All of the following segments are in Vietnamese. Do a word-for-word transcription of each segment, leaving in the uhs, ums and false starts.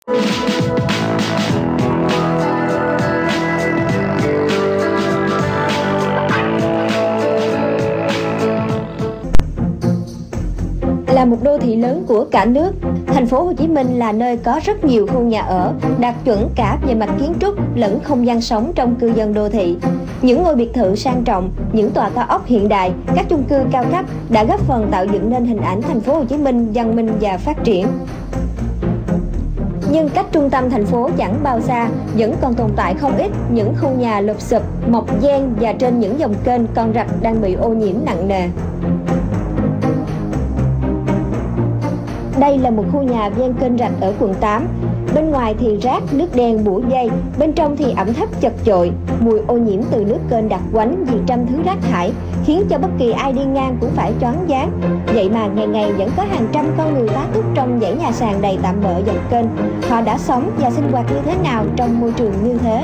Là một đô thị lớn của cả nước, thành phố Hồ Chí Minh là nơi có rất nhiều khu nhà ở đạt chuẩn cả về mặt kiến trúc lẫn không gian sống trong cư dân đô thị. Những ngôi biệt thự sang trọng, những tòa cao ốc hiện đại, các chung cư cao cấp đã góp phần tạo dựng nên hình ảnh thành phố Hồ Chí Minh văn minh và phát triển. Nhưng cách trung tâm thành phố chẳng bao xa, vẫn còn tồn tại không ít những khu nhà lụp xụp, mọc giang và trên những dòng kênh con rạch đang bị ô nhiễm nặng nề. Đây là một khu nhà ven kênh rạch ở quận tám. Bên ngoài thì rác, nước đen bủa dây, bên trong thì ẩm thấp chật chội, mùi ô nhiễm từ nước kênh đặc quánh vì trăm thứ rác thải, khiến cho bất kỳ ai đi ngang cũng phải choáng váng. Vậy mà ngày ngày vẫn có hàng trăm con người tá túc trong dãy nhà sàn đầy tạm bợ dọc kênh. Họ đã sống và sinh hoạt như thế nào trong môi trường như thế?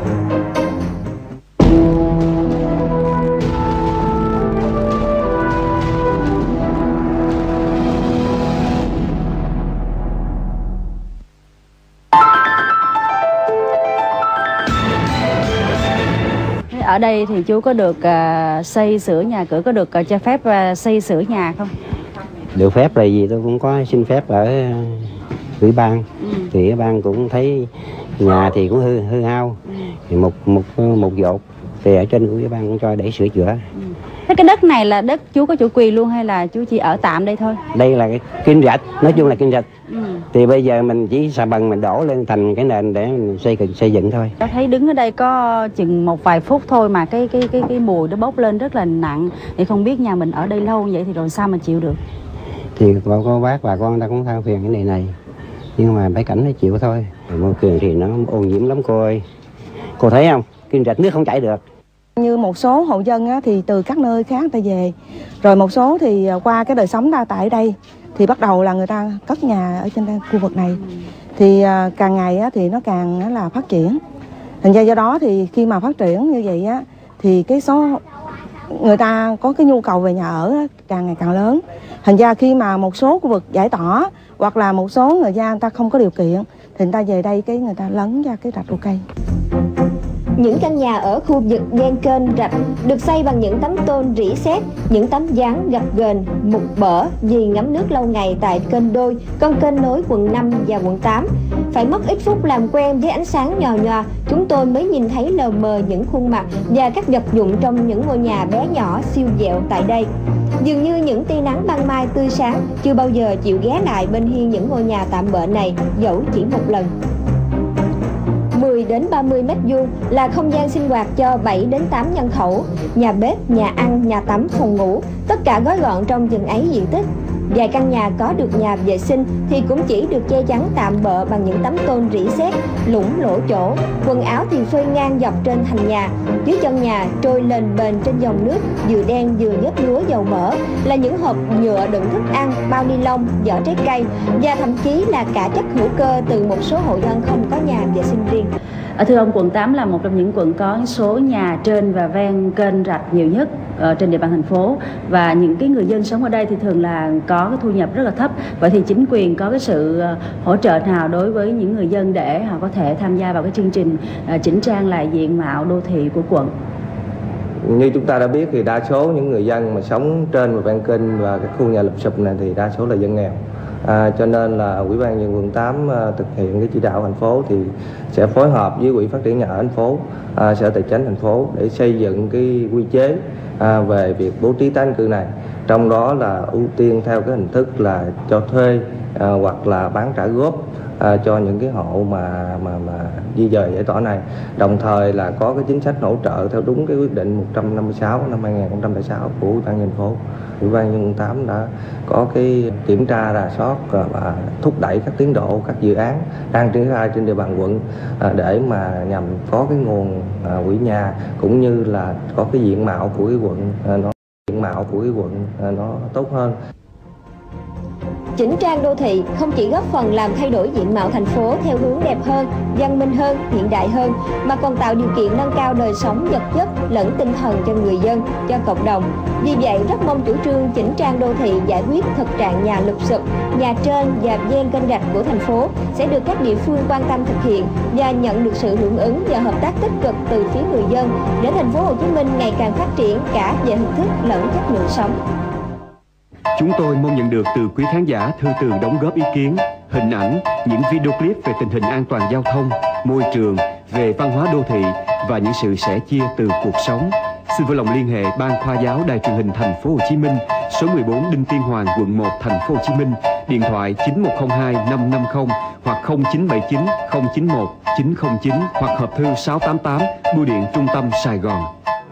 Ở đây thì chú có được uh, xây sửa nhà cửa, có được uh, cho phép uh, xây sửa nhà không? Được phép là gì tôi cũng có xin phép ở ủy ban. Ừ. Thì ủy ban cũng thấy nhà thì cũng hư hư hao. Ừ. Thì một một một dột thì ở trên của ủy ban cũng cho để sửa chữa. Ừ. Thế cái đất này là đất chú có chủ quyền luôn hay là chú chỉ ở tạm đây thôi? Đây là cái kênh rạch, nói chung là kênh rạch. Ừ. Thì bây giờ mình chỉ xà bần mình đổ lên thành cái nền để mình xây xây dựng thôi. Cháu thấy đứng ở đây có chừng một vài phút thôi mà cái cái cái cái mùi nó bốc lên rất là nặng. Thì không biết nhà mình ở đây lâu như vậy thì rồi sao mà chịu được? Thì cô, cô bác bà con ta cũng than phiền cái này này, nhưng mà mấy cảnh nó chịu thôi. Môi trường thì nó ô nhiễm lắm cô ơi. Cô thấy không? Kênh rạch nước không chảy được. Như một số hộ dân á, thì từ các nơi khác người ta về, rồi một số thì qua cái đời sống ta tại đây thì bắt đầu là người ta cất nhà ở trên đây, khu vực này. Thì à, càng ngày á, thì nó càng á, là phát triển. Thành ra do đó thì khi mà phát triển như vậy á, thì cái số người ta có cái nhu cầu về nhà ở á, càng ngày càng lớn. Thành ra khi mà một số khu vực giải tỏa hoặc là một số người dân người ta không có điều kiện thì người ta về đây cái người ta lấn ra cái rạch đồ cây. Những căn nhà ở khu vực ven kênh rạch được xây bằng những tấm tôn rỉ sét, những tấm ván gập ghềnh, mục bở vì ngấm nước lâu ngày tại kênh Đôi, con kênh nối quận năm và quận tám. Phải mất ít phút làm quen với ánh sáng nhòa nhòa, chúng tôi mới nhìn thấy lờ mờ những khuôn mặt và các vật dụng trong những ngôi nhà bé nhỏ siêu vẹo tại đây. Dường như những tia nắng ban mai tươi sáng chưa bao giờ chịu ghé lại bên hiên những ngôi nhà tạm bợ này dẫu chỉ một lần. mười đến ba mươi mét vuông là không gian sinh hoạt cho bảy đến tám nhân khẩu, nhà bếp, nhà ăn, nhà tắm, phòng ngủ, tất cả gói gọn trong chừng ấy diện tích. Vài căn nhà có được nhà vệ sinh thì cũng chỉ được che chắn tạm bợ bằng những tấm tôn rỉ sét, lủng lỗ chỗ. Quần áo thì phơi ngang dọc trên thành nhà, dưới chân nhà trôi lên bền trên dòng nước vừa đen vừa nhớt nhúa dầu mỡ là những hộp nhựa đựng thức ăn, bao ni lông, vỏ trái cây và thậm chí là cả chất hữu cơ từ một số hộ dân không có nhà vệ sinh riêng. Ở thưa ông, quận tám là một trong những quận có số nhà trên và ven kênh rạch nhiều nhất ở trên địa bàn thành phố, và những cái người dân sống ở đây thì thường là có cái thu nhập rất là thấp. Vậy thì chính quyền có cái sự hỗ trợ nào đối với những người dân để họ có thể tham gia vào cái chương trình chỉnh trang lại diện mạo đô thị của quận? Như chúng ta đã biết thì đa số những người dân mà sống trên và ven kênh và các khu nhà lụp xụp này thì đa số là dân nghèo. À, cho nên là Ủy ban nhân dân quận tám à, thực hiện cái chỉ đạo thành phố thì sẽ phối hợp với Quỹ phát triển nhà ở thành phố, à, Sở Tài chính thành phố để xây dựng cái quy chế à, về việc bố trí tái định cư này. Trong đó là ưu tiên theo cái hình thức là cho thuê à, hoặc là bán trả góp à, cho những cái hộ mà mà mà di dời giải tỏa này. Đồng thời là có cái chính sách hỗ trợ theo đúng cái quyết định một trăm năm mươi sáu năm hai nghìn không trăm lẻ sáu của Ủy ban nhân dân thành phố. Ủy ban nhân dân quận tám đã có cái kiểm tra rà soát và thúc đẩy các tiến độ các dự án đang triển khai trên địa bàn quận để mà nhằm có cái nguồn quỹ nhà cũng như là có cái diện mạo của cái quận nó diện mạo của cái quận nó tốt hơn. Chỉnh trang đô thị không chỉ góp phần làm thay đổi diện mạo thành phố theo hướng đẹp hơn, văn minh hơn, hiện đại hơn, mà còn tạo điều kiện nâng cao đời sống vật chất lẫn tinh thần cho người dân, cho cộng đồng. Vì vậy, rất mong chủ trương chỉnh trang đô thị giải quyết thực trạng nhà lụp xụp, nhà trên và ven kênh rạch của thành phố sẽ được các địa phương quan tâm thực hiện và nhận được sự hưởng ứng và hợp tác tích cực từ phía người dân để thành phố Hồ Chí Minh ngày càng phát triển cả về hình thức lẫn chất lượng sống. Chúng tôi mong nhận được từ quý khán giả thư từ đóng góp ý kiến, hình ảnh, những video clip về tình hình an toàn giao thông, môi trường, về văn hóa đô thị và những sự sẻ chia từ cuộc sống. Xin vui lòng liên hệ Ban Khoa giáo Đài truyền hình Thành phố Hồ Chí Minh, số mười bốn Đinh Tiên Hoàng, quận một, Thành phố Hồ Chí Minh, điện thoại chín một không hai năm năm không hoặc không chín bảy chín không chín một chín không chín hoặc hộp thư sáu tám tám, bưu điện Trung tâm Sài Gòn.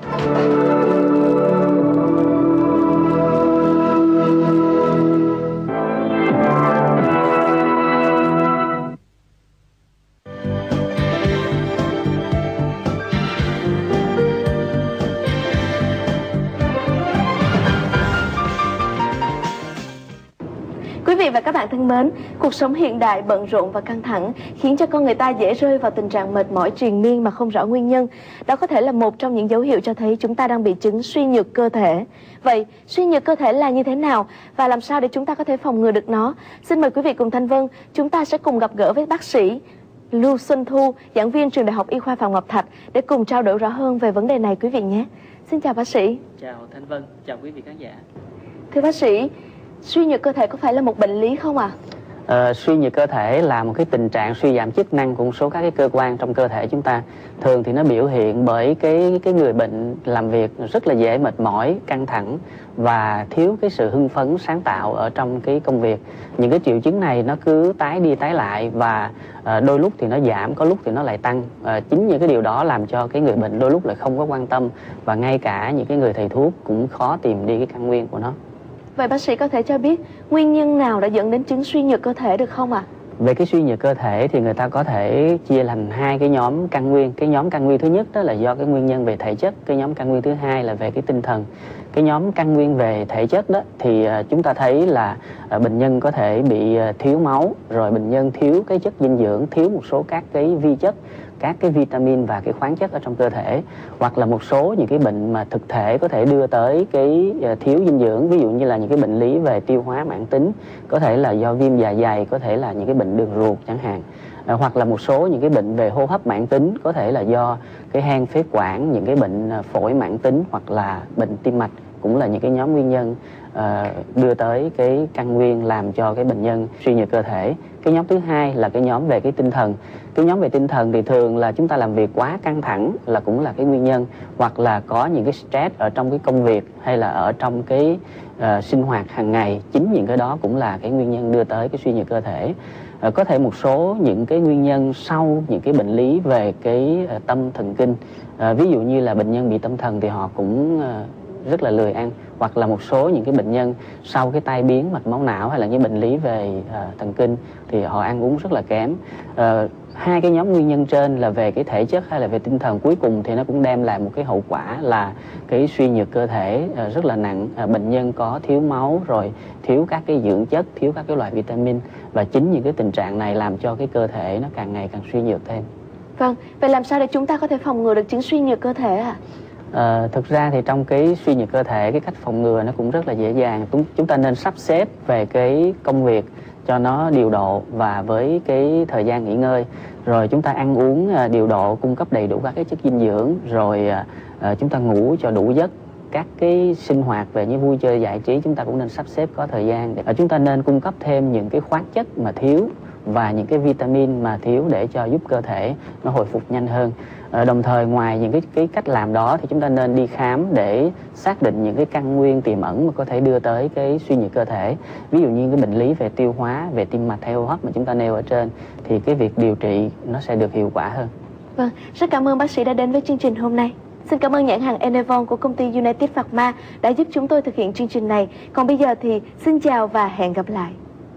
Quý vị và các bạn thân mến, cuộc sống hiện đại bận rộn và căng thẳng khiến cho con người ta dễ rơi vào tình trạng mệt mỏi triền miên mà không rõ nguyên nhân. Đó có thể là một trong những dấu hiệu cho thấy chúng ta đang bị chứng suy nhược cơ thể. Vậy, suy nhược cơ thể là như thế nào và làm sao để chúng ta có thể phòng ngừa được nó? Xin mời quý vị cùng Thanh Vân, chúng ta sẽ cùng gặp gỡ với bác sĩ Lưu Xuân Thu, giảng viên trường Đại học Y khoa Phạm Ngọc Thạch để cùng trao đổi rõ hơn về vấn đề này quý vị nhé. Xin chào bác sĩ. Chào Thanh Vân, chào quý vị khán giả. Thưa bác sĩ, suy nhược cơ thể có phải là một bệnh lý không ạ? À, suy nhược cơ thể là một cái tình trạng suy giảm chức năng của một số các cái cơ quan trong cơ thể chúng ta. Thường thì nó biểu hiện bởi cái cái người bệnh làm việc rất là dễ mệt mỏi, căng thẳng và thiếu cái sự hưng phấn sáng tạo ở trong cái công việc. Những cái triệu chứng này nó cứ tái đi tái lại và à, đôi lúc thì nó giảm, có lúc thì nó lại tăng. À, chính những cái điều đó làm cho cái người bệnh đôi lúc lại không có quan tâm và ngay cả những cái người thầy thuốc cũng khó tìm đi cái căn nguyên của nó. Vậy bác sĩ có thể cho biết nguyên nhân nào đã dẫn đến chứng suy nhược cơ thể được không ạ? Về cái suy nhược cơ thể thì người ta có thể chia thành hai cái nhóm căn nguyên. Cái nhóm căn nguyên thứ nhất đó là do cái nguyên nhân về thể chất. Cái nhóm căn nguyên thứ hai là về cái tinh thần. Cái nhóm căn nguyên về thể chất đó thì chúng ta thấy là bệnh nhân có thể bị thiếu máu, rồi bệnh nhân thiếu cái chất dinh dưỡng, thiếu một số các cái vi chất, các cái vitamin và cái khoáng chất ở trong cơ thể, hoặc là một số những cái bệnh mà thực thể có thể đưa tới cái thiếu dinh dưỡng, ví dụ như là những cái bệnh lý về tiêu hóa mãn tính, có thể là do viêm dạ dày, có thể là những cái bệnh đường ruột chẳng hạn, à, hoặc là một số những cái bệnh về hô hấp mãn tính, có thể là do cái hen phế quản, những cái bệnh phổi mãn tính hoặc là bệnh tim mạch, cũng là những cái nhóm nguyên nhân uh, đưa tới cái căn nguyên làm cho cái bệnh nhân suy nhược cơ thể. Cái nhóm thứ hai là cái nhóm về cái tinh thần. Cái nhóm về tinh thần thì thường là chúng ta làm việc quá căng thẳng là cũng là cái nguyên nhân, hoặc là có những cái stress ở trong cái công việc hay là ở trong cái uh, sinh hoạt hàng ngày. Chính những cái đó cũng là cái nguyên nhân đưa tới cái suy nhược cơ thể. Uh, có thể một số những cái nguyên nhân sau những cái bệnh lý về cái uh, tâm thần kinh. Uh, ví dụ như là bệnh nhân bị tâm thần thì họ cũng uh, rất là lười ăn, hoặc là một số những cái bệnh nhân sau cái tai biến mạch máu não hay là những bệnh lý về uh, thần kinh thì họ ăn uống rất là kém. Uh, hai cái nhóm nguyên nhân trên là về cái thể chất hay là về tinh thần, cuối cùng thì nó cũng đem lại một cái hậu quả là cái suy nhược cơ thể uh, rất là nặng. Uh, bệnh nhân có thiếu máu, rồi thiếu các cái dưỡng chất, thiếu các cái loại vitamin, và chính những cái tình trạng này làm cho cái cơ thể nó càng ngày càng suy nhược thêm. Vâng, vậy làm sao để chúng ta có thể phòng ngừa được chứng suy nhược cơ thể ạ? À? À, thực ra thì trong cái suy nhược cơ thể, cái cách phòng ngừa nó cũng rất là dễ dàng. Chúng ta nên sắp xếp về cái công việc cho nó điều độ và với cái thời gian nghỉ ngơi, rồi chúng ta ăn uống điều độ, cung cấp đầy đủ các cái chất dinh dưỡng, rồi à, chúng ta ngủ cho đủ giấc. Các cái sinh hoạt về như vui chơi giải trí chúng ta cũng nên sắp xếp có thời gian để, à, chúng ta nên cung cấp thêm những cái khoáng chất mà thiếu và những cái vitamin mà thiếu để cho giúp cơ thể nó hồi phục nhanh hơn. À, đồng thời ngoài những cái, cái cách làm đó thì chúng ta nên đi khám để xác định những cái căn nguyên tiềm ẩn mà có thể đưa tới cái suy nhược cơ thể. Ví dụ như cái bệnh lý về tiêu hóa, về tim mạch hay hô hấp mà chúng ta nêu ở trên thì cái việc điều trị nó sẽ được hiệu quả hơn. Vâng, rất cảm ơn bác sĩ đã đến với chương trình hôm nay. Xin cảm ơn nhãn hàng Enevon của công ty United Pharma đã giúp chúng tôi thực hiện chương trình này. Còn bây giờ thì xin chào và hẹn gặp lại.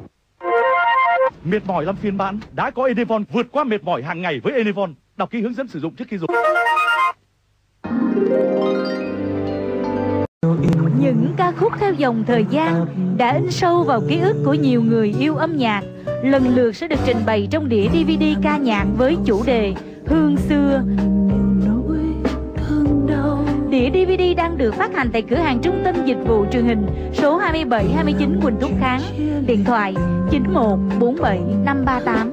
Mệt mỏi làm phiền bạn? Đã có Enevon vượt qua mệt mỏi hàng ngày với Enevon. Đọc kỹ hướng dẫn sử dụng trước khi dùng. Những ca khúc theo dòng thời gian đã in sâu vào ký ức của nhiều người yêu âm nhạc, lần lượt sẽ được trình bày trong đĩa đê vê đê ca nhạc với chủ đề Hương Xưa. Đĩa đê vê đê đang được phát hành tại cửa hàng Trung tâm Dịch vụ Truyền hình số hai mươi bảy hai mươi chín Quỳnh Thúc Kháng, điện thoại chín một bốn bảy năm ba tám.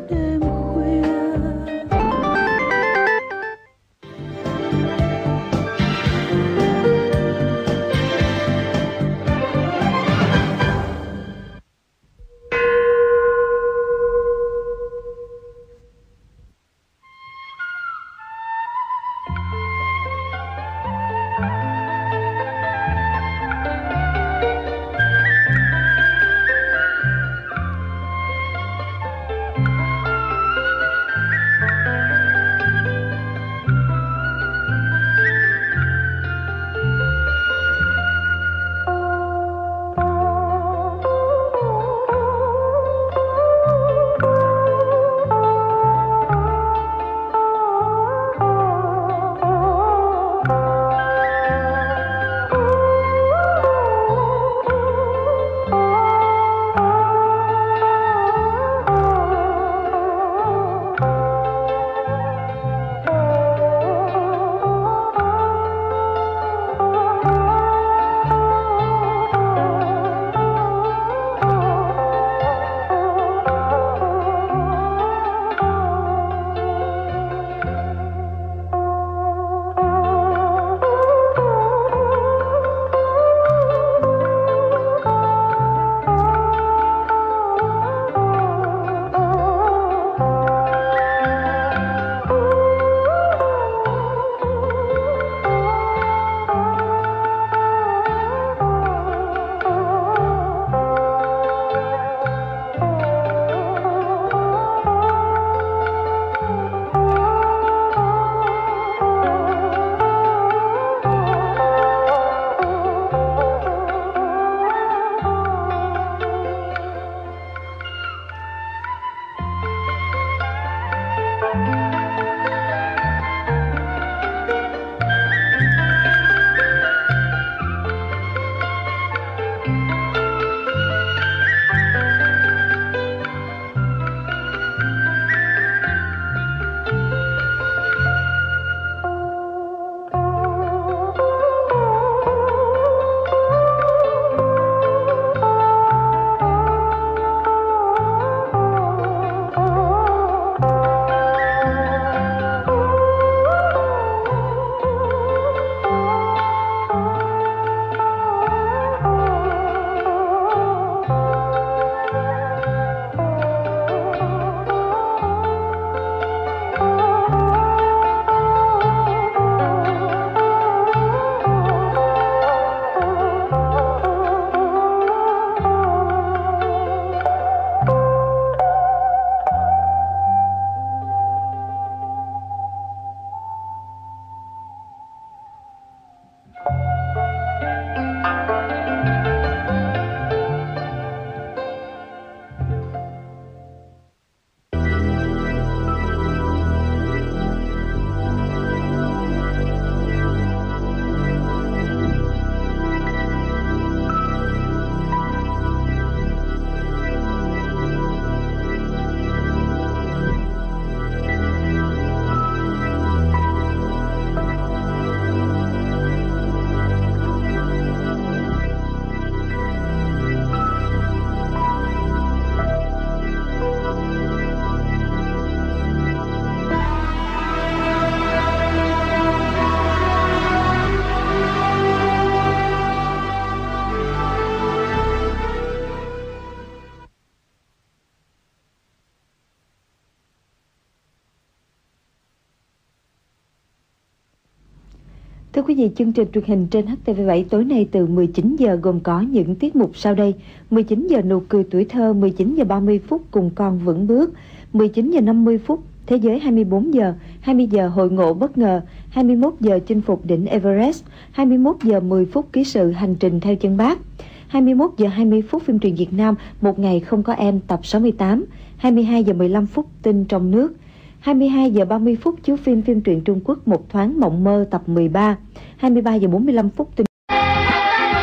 Thưa quý vị, chương trình truyền hình trên hát tê vê bảy tối nay từ mười chín giờ gồm có những tiết mục sau đây: mười chín giờ nụ cười tuổi thơ, mười chín giờ ba mươi phút cùng con vững bước, mười chín giờ năm mươi phút Thế giới hai mươi bốn giờ, hai mươi giờ hội ngộ bất ngờ, hai mươi mốt giờ chinh phục đỉnh Everest, hai mươi mốt giờ mười phút ký sự hành trình theo chân Bác, hai mươi mốt giờ hai mươi phút phim truyện Việt Nam Một ngày không có em tập sáu mươi tám, hai mươi hai giờ mười lăm phút tin trong nước, hai mươi hai giờ ba mươi phút chiếu phim phim truyện Trung Quốc Một thoáng mộng mơ tập mười ba, hai mươi ba giờ bốn mươi lăm phút tin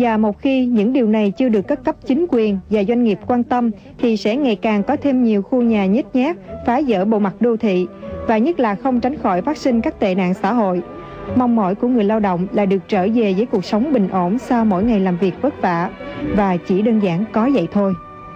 Và một khi những điều này chưa được các cấp chính quyền và doanh nghiệp quan tâm thì sẽ ngày càng có thêm nhiều khu nhà nhếch nhác, phá vỡ bộ mặt đô thị và nhất là không tránh khỏi phát sinh các tệ nạn xã hội. Mong mỏi của người lao động là được trở về với cuộc sống bình ổn sau mỗi ngày làm việc vất vả, và chỉ đơn giản có vậy thôi.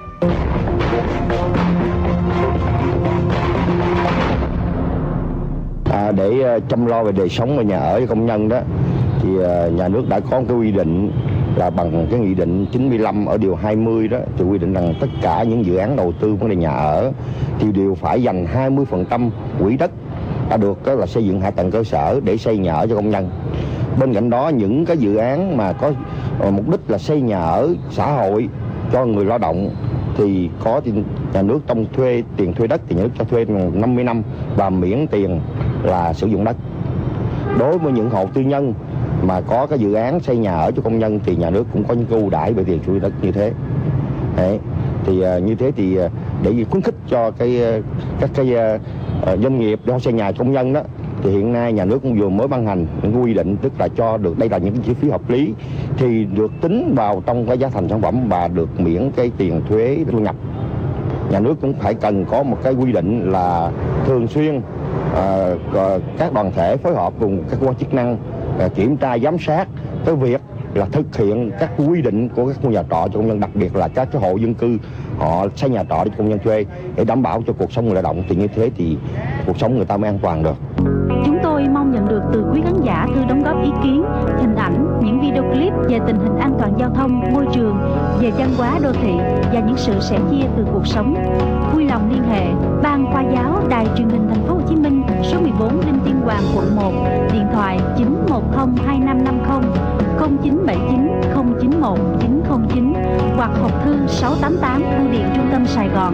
À, để chăm lo về đời sống và nhà ở cho công nhân đó thì nhà nước đã có một cái quy định là bằng cái nghị định chín mươi lăm ở điều hai mươi đó, thì quy định rằng tất cả những dự án đầu tư vấn đề nhà ở thì đều phải dành hai mươi phần trăm quỹ đất đã được đó là xây dựng hạ tầng cơ sở để xây nhà ở cho công nhân. Bên cạnh đó, những cái dự án mà có mục đích là xây nhà ở xã hội cho người lao động thì có thì nhà nước trong thuê tiền thuê đất thì nhà nước cho thuê năm mươi năm và miễn tiền là sử dụng đất. Đối với những hộ tư nhân mà có cái dự án xây nhà ở cho công nhân thì nhà nước cũng có những ưu đãi về tiền thuê đất như thế. Đấy. Thì uh, như thế thì uh, để khuyến khích cho cái uh, các cái uh, doanh nghiệp để xây nhà cho công nhân đó, thì hiện nay nhà nước cũng vừa mới ban hành những quy định, tức là cho được đây là những cái chi phí hợp lý thì được tính vào trong cái giá thành sản phẩm và được miễn cái tiền thuế thu nhập. Nhà nước cũng phải cần có một cái quy định là thường xuyên uh, các đoàn thể phối hợp cùng các cơ quan chức năng uh, kiểm tra giám sát cái việc là thực hiện các quy định của các khu nhà trọ cho công nhân, đặc biệt là các cái hộ dân cư họ xây nhà trọ để công nhân thuê để đảm bảo cho cuộc sống người lao động, thì như thế thì cuộc sống người ta mới an toàn được. Chúng tôi mong nhận được từ quý khán giả thư đóng góp ý kiến, hình ảnh, những video clip về tình hình an toàn giao thông, môi trường, về văn hóa đô thị và những sự sẻ chia từ cuộc sống. Vui lòng liên hệ Ban Khoa giáo Đài Truyền hình Thành phố Hồ Chí Minh, số mười bốn Đinh Tiên Hoàng, quận một, điện thoại chín một không hai năm năm không, không chín bảy chín không chín một chín không chín hoặc hộp thư sáu tám tám Bưu điện Trung tâm Sài Gòn.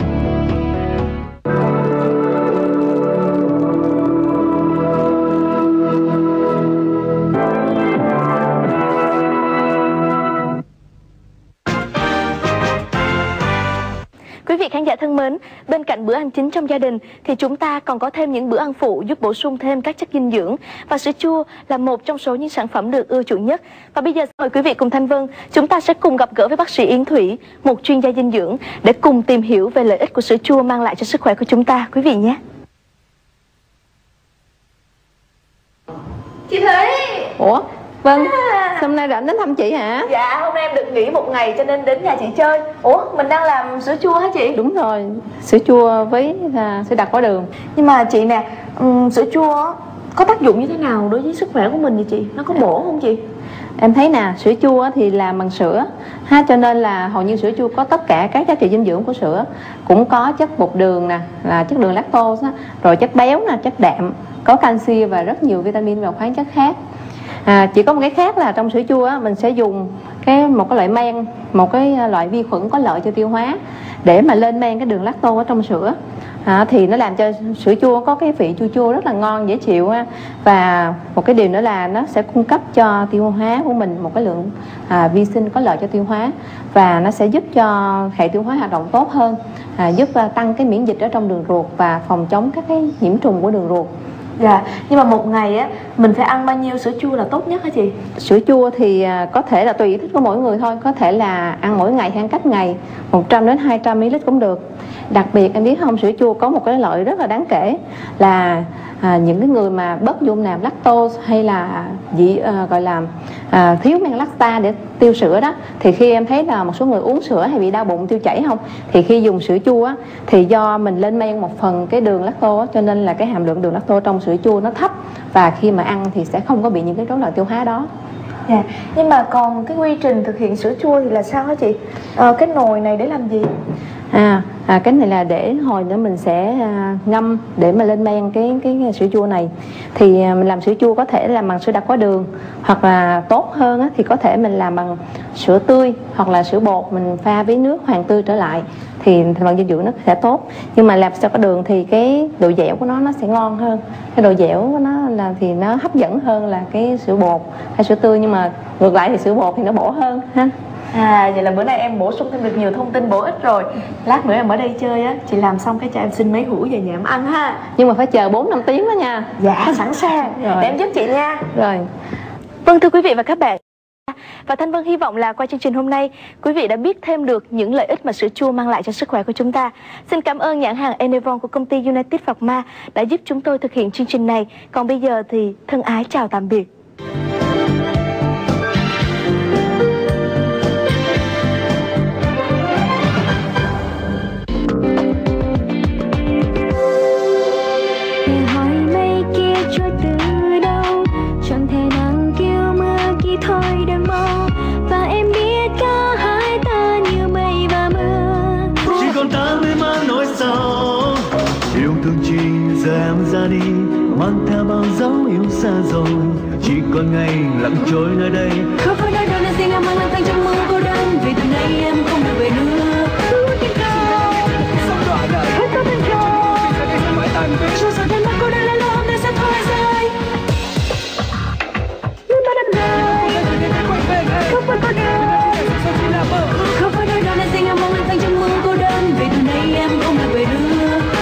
Quý vị khán giả thân mến, bên cạnh bữa ăn chính trong gia đình thì chúng ta còn có thêm những bữa ăn phụ giúp bổ sung thêm các chất dinh dưỡng, và sữa chua là một trong số những sản phẩm được ưa chuộng nhất. Và bây giờ mời quý vị cùng Thanh Vân, chúng ta sẽ cùng gặp gỡ với bác sĩ Yến Thủy, một chuyên gia dinh dưỡng, để cùng tìm hiểu về lợi ích của sữa chua mang lại cho sức khỏe của chúng ta, quý vị nhé. Chị Thủy. Ủa? Vâng, à. Hôm nay rảnh đến thăm chị hả? Dạ, hôm nay em được nghỉ một ngày cho nên đến nhà chị chơi. Ủa, mình đang làm sữa chua hả chị? Đúng rồi, sữa chua với à, sữa đặc quả đường. Nhưng mà chị nè, um, sữa chua có tác dụng như thế nào đối với sức khỏe của mình vậy chị? Nó có bổ không chị? Em thấy nè, sữa chua thì làm bằng sữa ha, cho nên là hầu như sữa chua có tất cả các giá trị dinh dưỡng của sữa. Cũng có chất bột đường nè, là chất đường lactose á, rồi chất béo nè, chất đạm, có canxi và rất nhiều vitamin và khoáng chất khác. À, chỉ có một cái khác là trong sữa chua á, mình sẽ dùng cái một cái loại men, một cái loại vi khuẩn có lợi cho tiêu hóa để mà lên men cái đường lactose ở trong sữa. À, thì nó làm cho sữa chua có cái vị chua chua rất là ngon, dễ chịu ha. Và một cái điều nữa là nó sẽ cung cấp cho tiêu hóa của mình một cái lượng à, vi sinh có lợi cho tiêu hóa, và nó sẽ giúp cho hệ tiêu hóa hoạt động tốt hơn, à, giúp à, tăng cái miễn dịch ở trong đường ruột và phòng chống các cái nhiễm trùng của đường ruột. Dạ, nhưng mà một ngày á mình phải ăn bao nhiêu sữa chua là tốt nhất hả chị? Sữa chua thì có thể là tùy ý thích của mỗi người thôi, có thể là ăn mỗi ngày hay ăn cách ngày, một trăm đến hai trăm mi li lít cũng được. Đặc biệt em biết không, sữa chua có một cái lợi rất là đáng kể là à, những cái người mà bớt dung nạp lactose hay là dị à, gọi là à, thiếu men lacta để tiêu sữa đó, thì khi em thấy là một số người uống sữa hay bị đau bụng tiêu chảy không, thì khi dùng sữa chua á, thì do mình lên men một phần cái đường lactose, cho nên là cái hàm lượng đường lactose trong sữa chua nó thấp, và khi mà ăn thì sẽ không có bị những cái rối loạn tiêu hóa đó. Dạ, nhưng mà còn cái quy trình thực hiện sữa chua thì là sao hả chị? Ờ, cái nồi này để làm gì? À, à cái này là để hồi nữa mình sẽ à, ngâm để mà lên men cái cái sữa chua này. Thì à, mình làm sữa chua có thể làm bằng sữa đặc quả đường, hoặc là tốt hơn á, thì có thể mình làm bằng sữa tươi hoặc là sữa bột mình pha với nước hoàn tươi trở lại, thì thành phần dinh dưỡng nó sẽ tốt. Nhưng mà làm sữa quả đường thì cái độ dẻo của nó nó sẽ ngon hơn, cái độ dẻo của nó là thì nó hấp dẫn hơn là cái sữa bột hay sữa tươi, nhưng mà ngược lại thì sữa bột thì nó bổ hơn ha. À, vậy là bữa nay em bổ sung thêm được nhiều thông tin bổ ích rồi. Lát nữa em ở đây chơi á, chị làm xong cái cho em xin mấy hũ về nhà em ăn ha. Nhưng mà phải chờ bốn năm tiếng đó nha. Dạ, sẵn sàng. Để em giúp chị nha. Rồi. Vâng, thưa quý vị và các bạn, Và Thanh Vân hy vọng là qua chương trình hôm nay, quý vị đã biết thêm được những lợi ích mà sữa chua mang lại cho sức khỏe của chúng ta. Xin cảm ơn nhãn hàng Enevon của công ty United Pharma đã giúp chúng tôi thực hiện chương trình này. Còn bây giờ thì thân ái chào tạm biệt. Ra đi mang theo bao dấu yêu xa rồi, chỉ còn ngày lặng trôi nơi đây. Không phải nói đâu là riêng em mang lang thang trong mơ cô đơn, vì từ nay em không được về nữa. Hãy có thành công, cho giờ đến mắt cô đơn là lo hôm nay sẽ thôi rơi. Luôn ta đâm lời, không phải cô đơn. Không phải nói đâu là riêng em mang lang thang trong mơ cô đơn, vì từ nay em không được về nữa.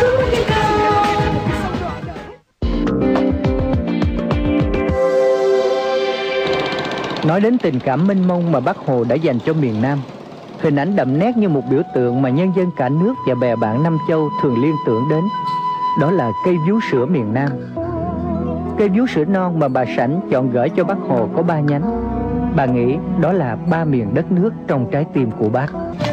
Nói đến tình cảm mênh mông mà Bác Hồ đã dành cho miền Nam, hình ảnh đậm nét như một biểu tượng mà nhân dân cả nước và bè bạn Nam Châu thường liên tưởng đến, đó là cây vú sữa miền Nam. Cây vú sữa non mà bà Sảnh chọn gửi cho Bác Hồ có ba nhánh. Bà nghĩ đó là ba miền đất nước trong trái tim của Bác.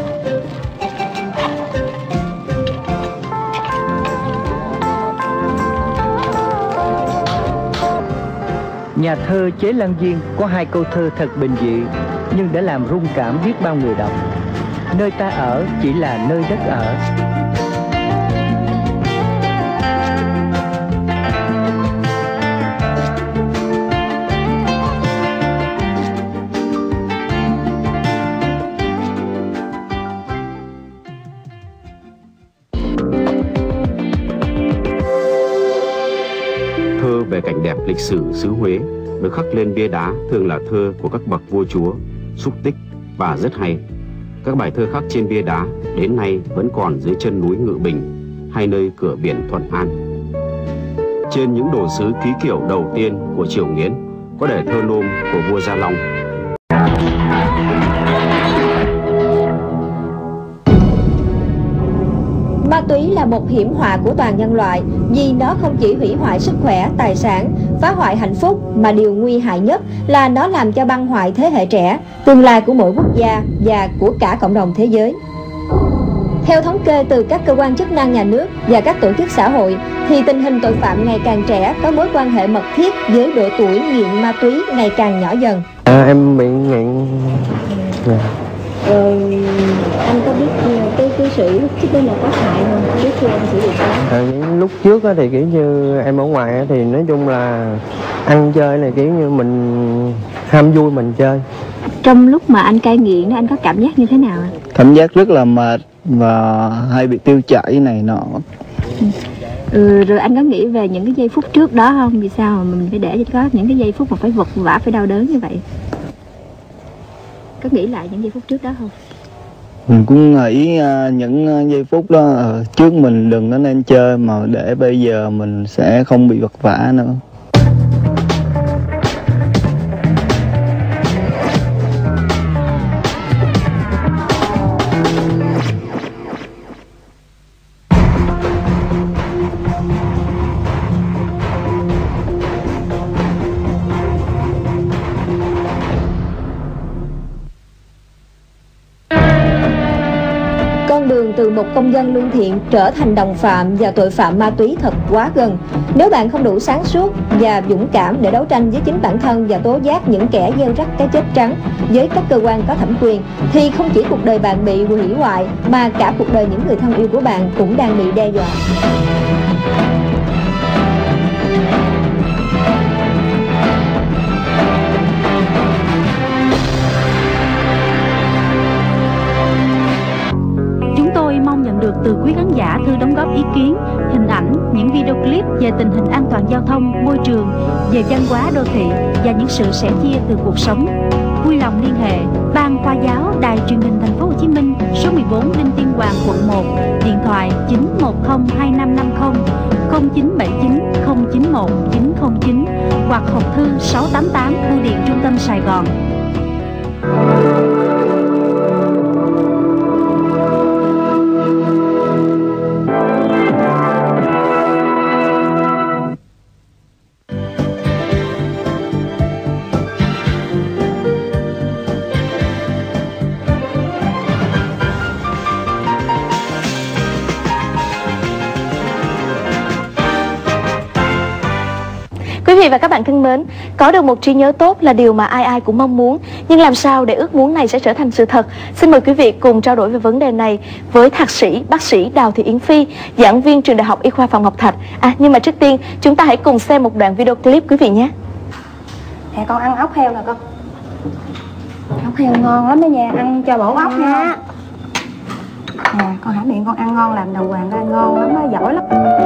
Nhà thơ Chế Lan Viên có hai câu thơ thật bình dị, nhưng đã làm rung cảm biết bao người đọc. Nơi ta ở chỉ là nơi đất ở. Thơ về cảnh đẹp lịch sử xứ Huế được khắc lên bia đá thường là thơ của các bậc vua chúa, xúc tích và rất hay. Các bài thơ khắc trên bia đá đến nay vẫn còn dưới chân núi Ngự Bình hay nơi cửa biển Thuận An. Trên những đồ sứ ký kiểu đầu tiên của Triều Nghiến có để thơ nôm của vua Gia Long. Ma túy là một hiểm họa của toàn nhân loại vì nó không chỉ hủy hoại sức khỏe, tài sản, phá hoại hạnh phúc, mà điều nguy hại nhất là nó làm cho băng hoại thế hệ trẻ, tương lai của mỗi quốc gia và của cả cộng đồng thế giới. Theo thống kê từ các cơ quan chức năng nhà nước và các tổ chức xã hội, thì tình hình tội phạm ngày càng trẻ có mối quan hệ mật thiết với độ tuổi nghiện ma túy ngày càng nhỏ dần. À, em bị nghiện. Yeah. Rồi anh có biết cái cái sử trước đây là có hại không? Trước khi anh sử dụng đó? À, lúc trước á, thì kiểu như em ở ngoài á, thì nói chung là ăn chơi này kiểu như mình ham vui mình chơi. Trong lúc mà anh cai nghiện đó anh có cảm giác như thế nào ạ? Cảm giác rất là mệt và hay bị tiêu chảy này nọ. Ừ, rồi anh có nghĩ về những cái giây phút trước đó không? Vì sao mà mình phải để cho có những cái giây phút mà phải vật vã, phải đau đớn như vậy? Có nghĩ lại những giây phút trước đó không? Mình cũng nghĩ uh, những giây phút đó uh, trước mình đừng có nên chơi, mà để bây giờ mình sẽ không bị vật vã nữa. Từ một công dân lương thiện trở thành đồng phạm và tội phạm ma túy thật quá gần. Nếu bạn không đủ sáng suốt và dũng cảm để đấu tranh với chính bản thân và tố giác những kẻ gieo rắc cái chết trắng với các cơ quan có thẩm quyền, thì không chỉ cuộc đời bạn bị hủy hoại, mà cả cuộc đời những người thân yêu của bạn cũng đang bị đe dọa. Được từ quý khán giả thư đóng góp ý kiến, hình ảnh, những video clip về tình hình an toàn giao thông, môi trường, về văn hóa đô thị và những sự sẻ chia từ cuộc sống. Vui lòng liên hệ Ban Khoa giáo Đài Truyền hình Thành phố Hồ Chí Minh, số mười bốn Đinh Tiên Hoàng, quận một, điện thoại chín một không hai năm năm không, không chín bảy chín không chín một chín không chín hoặc hộp thư sáu tám tám Bưu điện Trung tâm Sài Gòn. Quý vị và các bạn thân mến, có được một trí nhớ tốt là điều mà ai ai cũng mong muốn. Nhưng làm sao để ước muốn này sẽ trở thành sự thật? Xin mời quý vị cùng trao đổi về vấn đề này với thạc sĩ, bác sĩ Đào Thị Yến Phi, giảng viên trường Đại học Y khoa Phạm Ngọc Thạch. À, nhưng mà trước tiên, chúng ta hãy cùng xem một đoạn video clip quý vị nhé. Nè, con ăn ốc heo nè con. Ốc heo ngon lắm đó nha, ăn cho bổ ốc nha. Nè, con hả miệng con ăn ngon, làm đầu hoàng ra ngon lắm đó, giỏi lắm.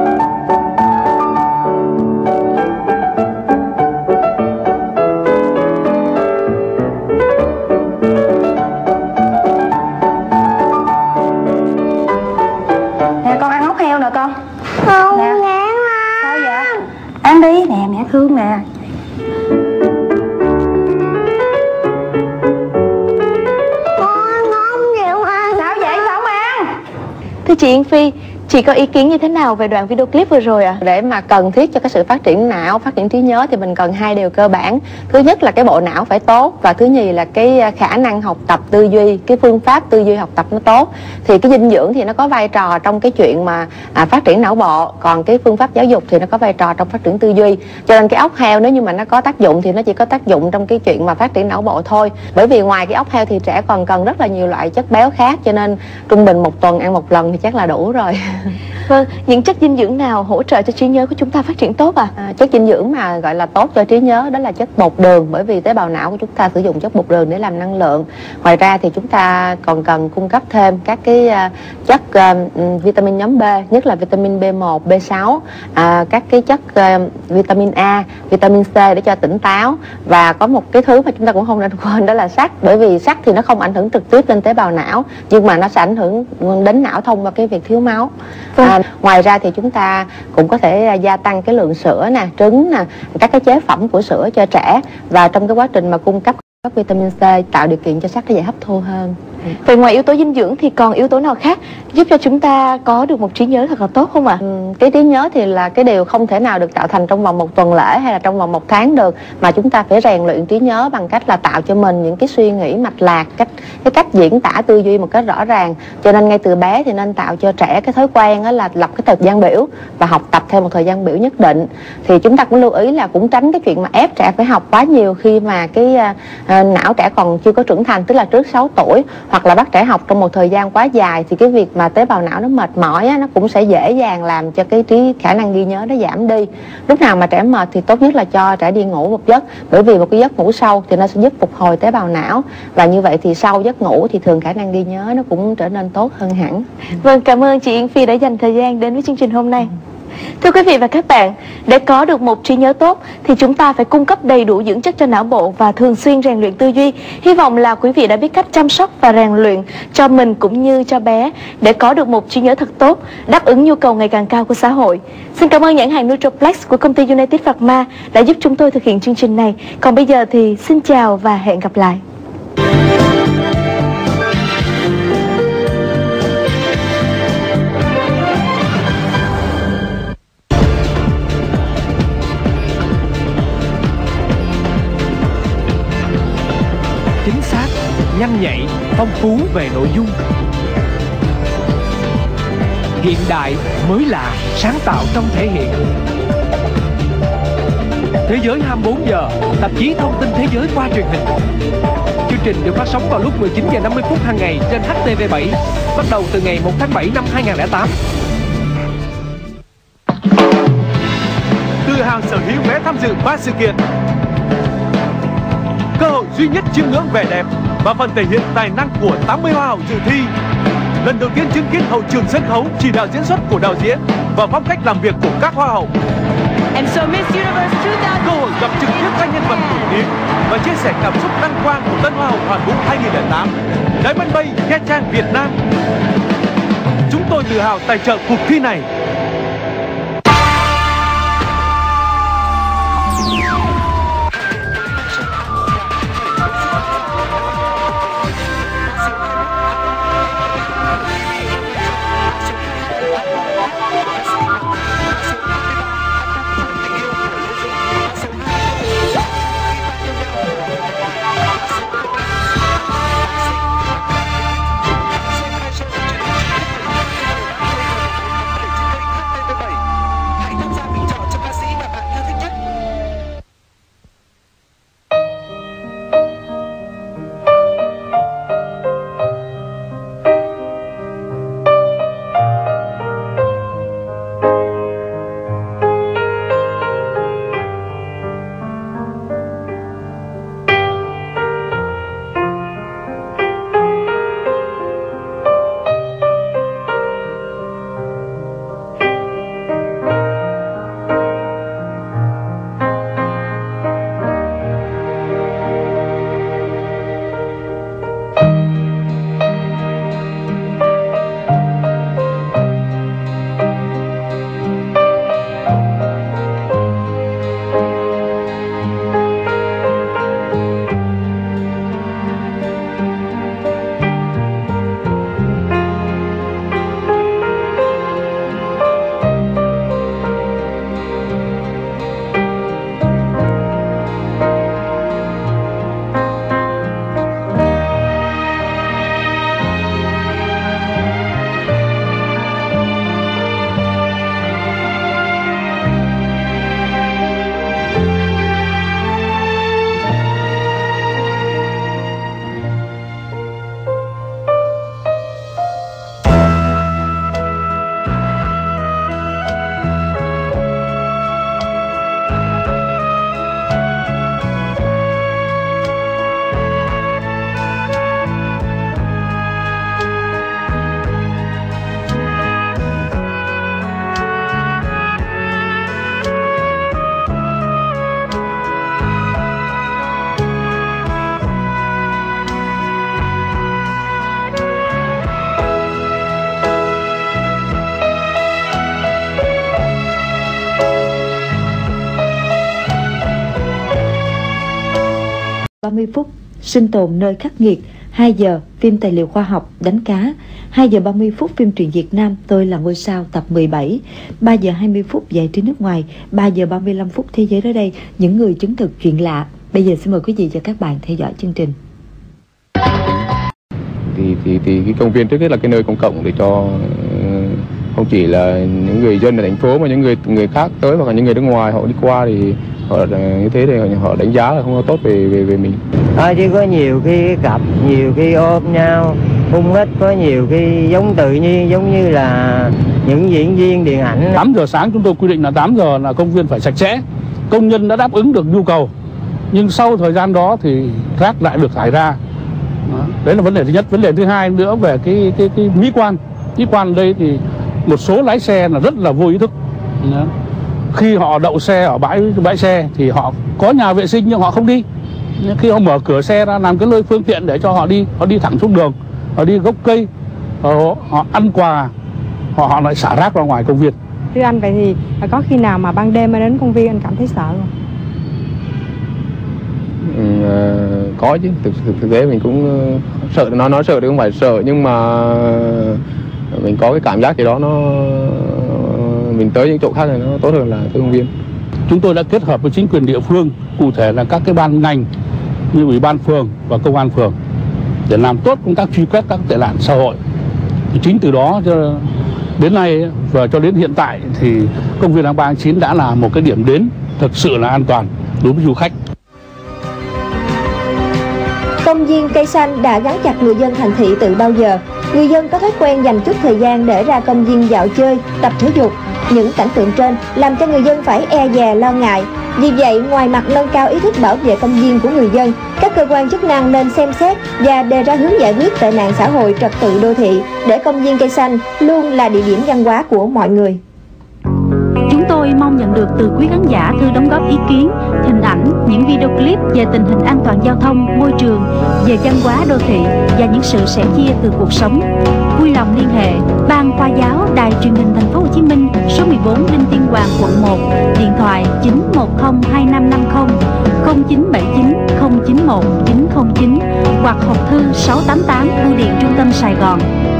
Con không nè. Ngán lắm. Sao vậy? Ăn đi nè, mẹ thương nè. Con ăn ngon nhiều ăn. Sao vậy? Sao mà ăn? Thưa chị Yến Phi, chị có ý kiến như thế nào về đoạn video clip vừa rồi ạ? À? Để mà cần thiết cho cái sự phát triển não, phát triển trí nhớ thì mình cần hai điều cơ bản. Thứ nhất là cái bộ não phải tốt, và thứ nhì là cái khả năng học tập tư duy, cái phương pháp tư duy học tập nó tốt. Thì cái dinh dưỡng thì nó có vai trò trong cái chuyện mà à, phát triển não bộ, còn cái phương pháp giáo dục thì nó có vai trò trong phát triển tư duy. Cho nên cái ốc heo nếu như mà nó có tác dụng thì nó chỉ có tác dụng trong cái chuyện mà phát triển não bộ thôi. Bởi vì ngoài cái ốc heo thì trẻ còn cần rất là nhiều loại chất béo khác, cho nên trung bình một tuần ăn một lần thì chắc là đủ rồi. Vâng, những chất dinh dưỡng nào hỗ trợ cho trí nhớ của chúng ta phát triển tốt à? à? Chất dinh dưỡng mà gọi là tốt cho trí nhớ đó là chất bột đường, bởi vì tế bào não của chúng ta sử dụng chất bột đường để làm năng lượng. Ngoài ra thì chúng ta còn cần cung cấp thêm các cái uh, chất uh, vitamin nhóm B, nhất là vitamin B một, B sáu, uh, các cái chất uh, vitamin A, vitamin C để cho tỉnh táo. Và có một cái thứ mà chúng ta cũng không nên quên đó là sắt, bởi vì sắt thì nó không ảnh hưởng trực tiếp lên tế bào não, nhưng mà nó sẽ ảnh hưởng đến não thông qua cái việc thiếu máu. À, ngoài ra thì chúng ta cũng có thể gia tăng cái lượng sữa nè, trứng nè, các cái chế phẩm của sữa cho trẻ, và trong cái quá trình mà cung cấp các vitamin C tạo điều kiện cho sắt nó dễ hấp thu hơn. Vậy ngoài yếu tố dinh dưỡng thì còn yếu tố nào khác giúp cho chúng ta có được một trí nhớ thật là tốt không ạ? À? Ừ, cái trí nhớ thì là cái điều không thể nào được tạo thành trong vòng một tuần lễ hay là trong vòng một tháng được, mà chúng ta phải rèn luyện trí nhớ bằng cách là tạo cho mình những cái suy nghĩ mạch lạc, cách cái cách diễn tả tư duy một cách rõ ràng. Cho nên ngay từ bé thì nên tạo cho trẻ cái thói quen là lập cái thời gian biểu và học tập theo một thời gian biểu nhất định. Thì chúng ta cũng lưu ý là cũng tránh cái chuyện mà ép trẻ phải học quá nhiều khi mà cái uh, não trẻ còn chưa có trưởng thành, tức là trước sáu tuổi, hoặc là bắt trẻ học trong một thời gian quá dài thì cái việc mà tế bào não nó mệt mỏi á, nó cũng sẽ dễ dàng làm cho cái trí khả năng ghi nhớ nó giảm đi. Lúc nào mà trẻ mệt thì tốt nhất là cho trẻ đi ngủ một giấc, bởi vì một cái giấc ngủ sâu thì nó sẽ giúp phục hồi tế bào não, và như vậy thì sau giấc ngủ thì thường khả năng ghi nhớ nó cũng trở nên tốt hơn hẳn. Vâng, cảm ơn chị Yến Phi đã dành thời gian đến với chương trình hôm nay. Thưa quý vị và các bạn, để có được một trí nhớ tốt thì chúng ta phải cung cấp đầy đủ dưỡng chất cho não bộ và thường xuyên rèn luyện tư duy. Hy vọng là quý vị đã biết cách chăm sóc và rèn luyện cho mình cũng như cho bé để có được một trí nhớ thật tốt, đáp ứng nhu cầu ngày càng cao của xã hội. Xin cảm ơn nhãn hàng Nutroplex của công ty United Pharma đã giúp chúng tôi thực hiện chương trình này. Còn bây giờ thì xin chào và hẹn gặp lại. Chính xác, nhanh nhạy, phong phú về nội dung. Hiện đại, mới lạ, sáng tạo trong thể hiện. Thế giới hai mươi bốn giờ, tạp chí thông tin thế giới qua truyền hình. Chương trình được phát sóng vào lúc mười chín giờ năm mươi phút hàng ngày trên H T V bảy, bắt đầu từ ngày một tháng bảy năm hai nghìn không trăm lẻ tám. Tự hào sở hữu vé tham dự ba sự kiện. Cơ hội duy nhất chiêm ngưỡng vẻ đẹp và phần thể hiện tài năng của tám mươi hoa hậu dự thi. Lần đầu tiên chứng kiến hậu trường sân khấu, chỉ đạo diễn xuất của đạo diễn và phong cách làm việc của các hoa hậu. And so Miss Universe hai không Cơ hội gặp trực tiếp các nhân vật nổi tiếng và chia sẻ cảm xúc đăng quang của tân hoa hậu Hoàn Vũ hai nghìn không trăm lẻ tám. Diamond Bay, Nha Trang, Việt Nam. Chúng tôi tự hào tài trợ cuộc thi này. ba mươi phút sinh tồn nơi khắc nghiệt, hai giờ phim tài liệu khoa học đánh cá, hai giờ ba mươi phút phim truyện Việt Nam Tôi là ngôi sao tập mười bảy, ba giờ hai mươi phút giải trí nước ngoài, ba giờ ba mươi lăm phút Thế giới đó đây, những người chứng thực chuyện lạ. Bây giờ xin mời quý vị và các bạn theo dõi chương trình. Thì, thì, thì cái công viên trước hết là cái nơi công cộng để cho không chỉ là những người dân ở thành phố mà những người người khác tới hoặc là những người nước ngoài họ đi qua thì họ như thế thì họ đánh giá là không có tốt về về về mình. Thôi chứ có nhiều khi cặp, nhiều khi ôm nhau, hung ích, có nhiều khi giống tự nhiên, giống như là những diễn viên điện ảnh. tám giờ sáng chúng tôi quy định là tám giờ là công viên phải sạch sẽ. Công nhân đã đáp ứng được nhu cầu. Nhưng sau thời gian đó thì rác lại được thải ra. Đó. Đấy là vấn đề thứ nhất. Vấn đề thứ hai nữa về cái cái cái mỹ quan. Mỹ quan ở đây thì một số lái xe là rất là vô ý thức. Đó. Khi họ đậu xe ở bãi bãi xe thì họ có nhà vệ sinh nhưng họ không đi. Khi họ mở cửa xe ra làm cái lối phương tiện để cho họ đi, họ đi thẳng xuống đường, họ đi gốc cây, họ, họ ăn quà, họ họ lại xả rác ra ngoài công viên. Thưa anh, vậy thì có khi nào mà ban đêm đến công viên anh cảm thấy sợ không? Ừ, có chứ, thực, thực, thực tế mình cũng sợ, nó nói sợ thì không phải sợ, nhưng mà mình có cái cảm giác gì đó nó mình tới những chỗ khác thì nó tốt hơn là tới công viên. Chúng tôi đã kết hợp với chính quyền địa phương, cụ thể là các cái ban ngành như ủy ban phường và công an phường để làm tốt công tác truy quét các tệ nạn xã hội. Chính từ đó cho đến nay và cho đến hiện tại thì công viên ba tháng chín đã là một cái điểm đến thực sự là an toàn đối với du khách. Công viên cây xanh đã gắn chặt người dân thành thị từ bao giờ. Người dân có thói quen dành chút thời gian để ra công viên dạo chơi, tập thể dục. Những cảnh tượng trên làm cho người dân phải e dè lo ngại. Vì vậy, ngoài mặt nâng cao ý thức bảo vệ công viên của người dân, các cơ quan chức năng nên xem xét và đề ra hướng giải quyết tệ nạn xã hội, trật tự đô thị để công viên cây xanh luôn là địa điểm văn hóa của mọi người. Chúng tôi mong nhận được từ quý khán giả thư đóng góp ý kiến, hình ảnh, những video clip về tình hình an toàn giao thông, môi trường, về văn hóa đô thị và những sự sẻ chia từ cuộc sống. Vui lòng liên hệ Ban Khoa giáo Đài Truyền hình Thành phố Hồ Chí Minh, số mười bốn Đinh Tiên Hoàng, quận một, điện thoại chín một không hai năm năm không, không chín bảy chín không chín một chín không chín hoặc hộp thư sáu tám tám Bưu điện Trung tâm Sài Gòn.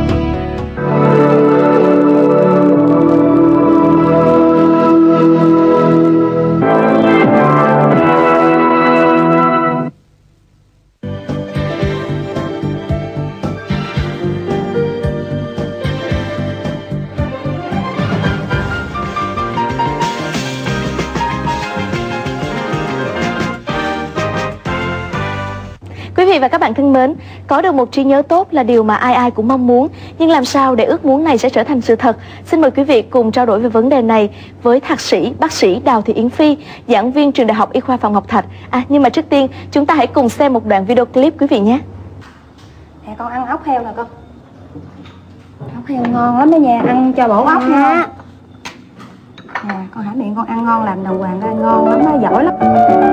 Quý vị và các bạn thân mến, có được một trí nhớ tốt là điều mà ai ai cũng mong muốn. Nhưng làm sao để ước muốn này sẽ trở thành sự thật? Xin mời quý vị cùng trao đổi về vấn đề này với thạc sĩ, bác sĩ Đào Thị Yến Phi, giảng viên trường Đại học Y khoa Phạm Ngọc Thạch. À, nhưng mà trước tiên, chúng ta hãy cùng xem một đoạn video clip quý vị nhé. Nè, con ăn ốc heo nè con. Ốc heo ngon lắm đó nha, ăn cho bổ ốc nha. Nè, con hả miệng con ăn ngon, làm đầu hoàng ra ngon lắm đó, giỏi lắm.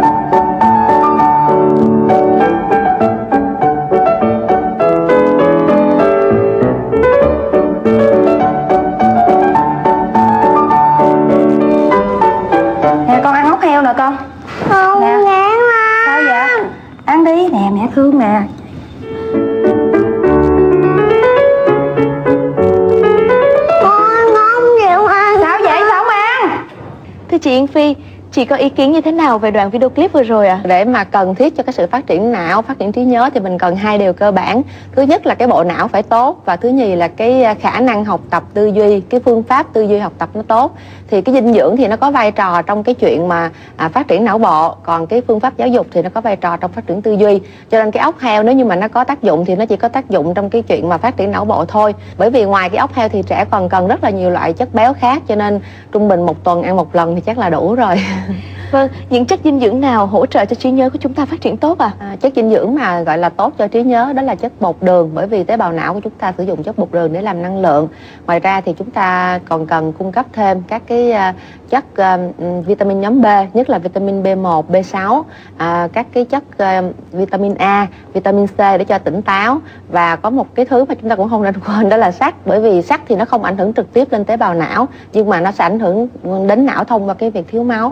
Nè con. Không nè. Ngán mà. Sao vậy? Ăn đi nè, mẹ thương nè. Con ăn ngon vậy mà. Sao vậy? Sao không ăn? Thưa chị Yến Phi, chị có ý kiến như thế nào về đoạn video clip vừa rồi ạ? À? Để mà cần thiết cho cái sự phát triển não, phát triển trí nhớ thì mình cần hai điều cơ bản. Thứ nhất là cái bộ não phải tốt, và thứ nhì là cái khả năng học tập tư duy, cái phương pháp tư duy học tập nó tốt. Thì cái dinh dưỡng thì nó có vai trò trong cái chuyện mà à, phát triển não bộ, còn cái phương pháp giáo dục thì nó có vai trò trong phát triển tư duy. Cho nên cái ốc heo nếu như mà nó có tác dụng thì nó chỉ có tác dụng trong cái chuyện mà phát triển não bộ thôi. Bởi vì ngoài cái ốc heo thì trẻ còn cần rất là nhiều loại chất béo khác, cho nên trung bình một tuần ăn một lần thì chắc là đủ rồi. Vâng, những chất dinh dưỡng nào hỗ trợ cho trí nhớ của chúng ta phát triển tốt à? à? Chất dinh dưỡng mà gọi là tốt cho trí nhớ đó là chất bột đường, bởi vì tế bào não của chúng ta sử dụng chất bột đường để làm năng lượng. Ngoài ra thì chúng ta còn cần cung cấp thêm các cái uh, chất uh, vitamin nhóm B, nhất là vitamin B một, B sáu, uh, các cái chất uh, vitamin A, vitamin C để cho tỉnh táo. Và có một cái thứ mà chúng ta cũng không nên quên đó là sắt, bởi vì sắt thì nó không ảnh hưởng trực tiếp lên tế bào não, nhưng mà nó sẽ ảnh hưởng đến não thông qua cái việc thiếu máu.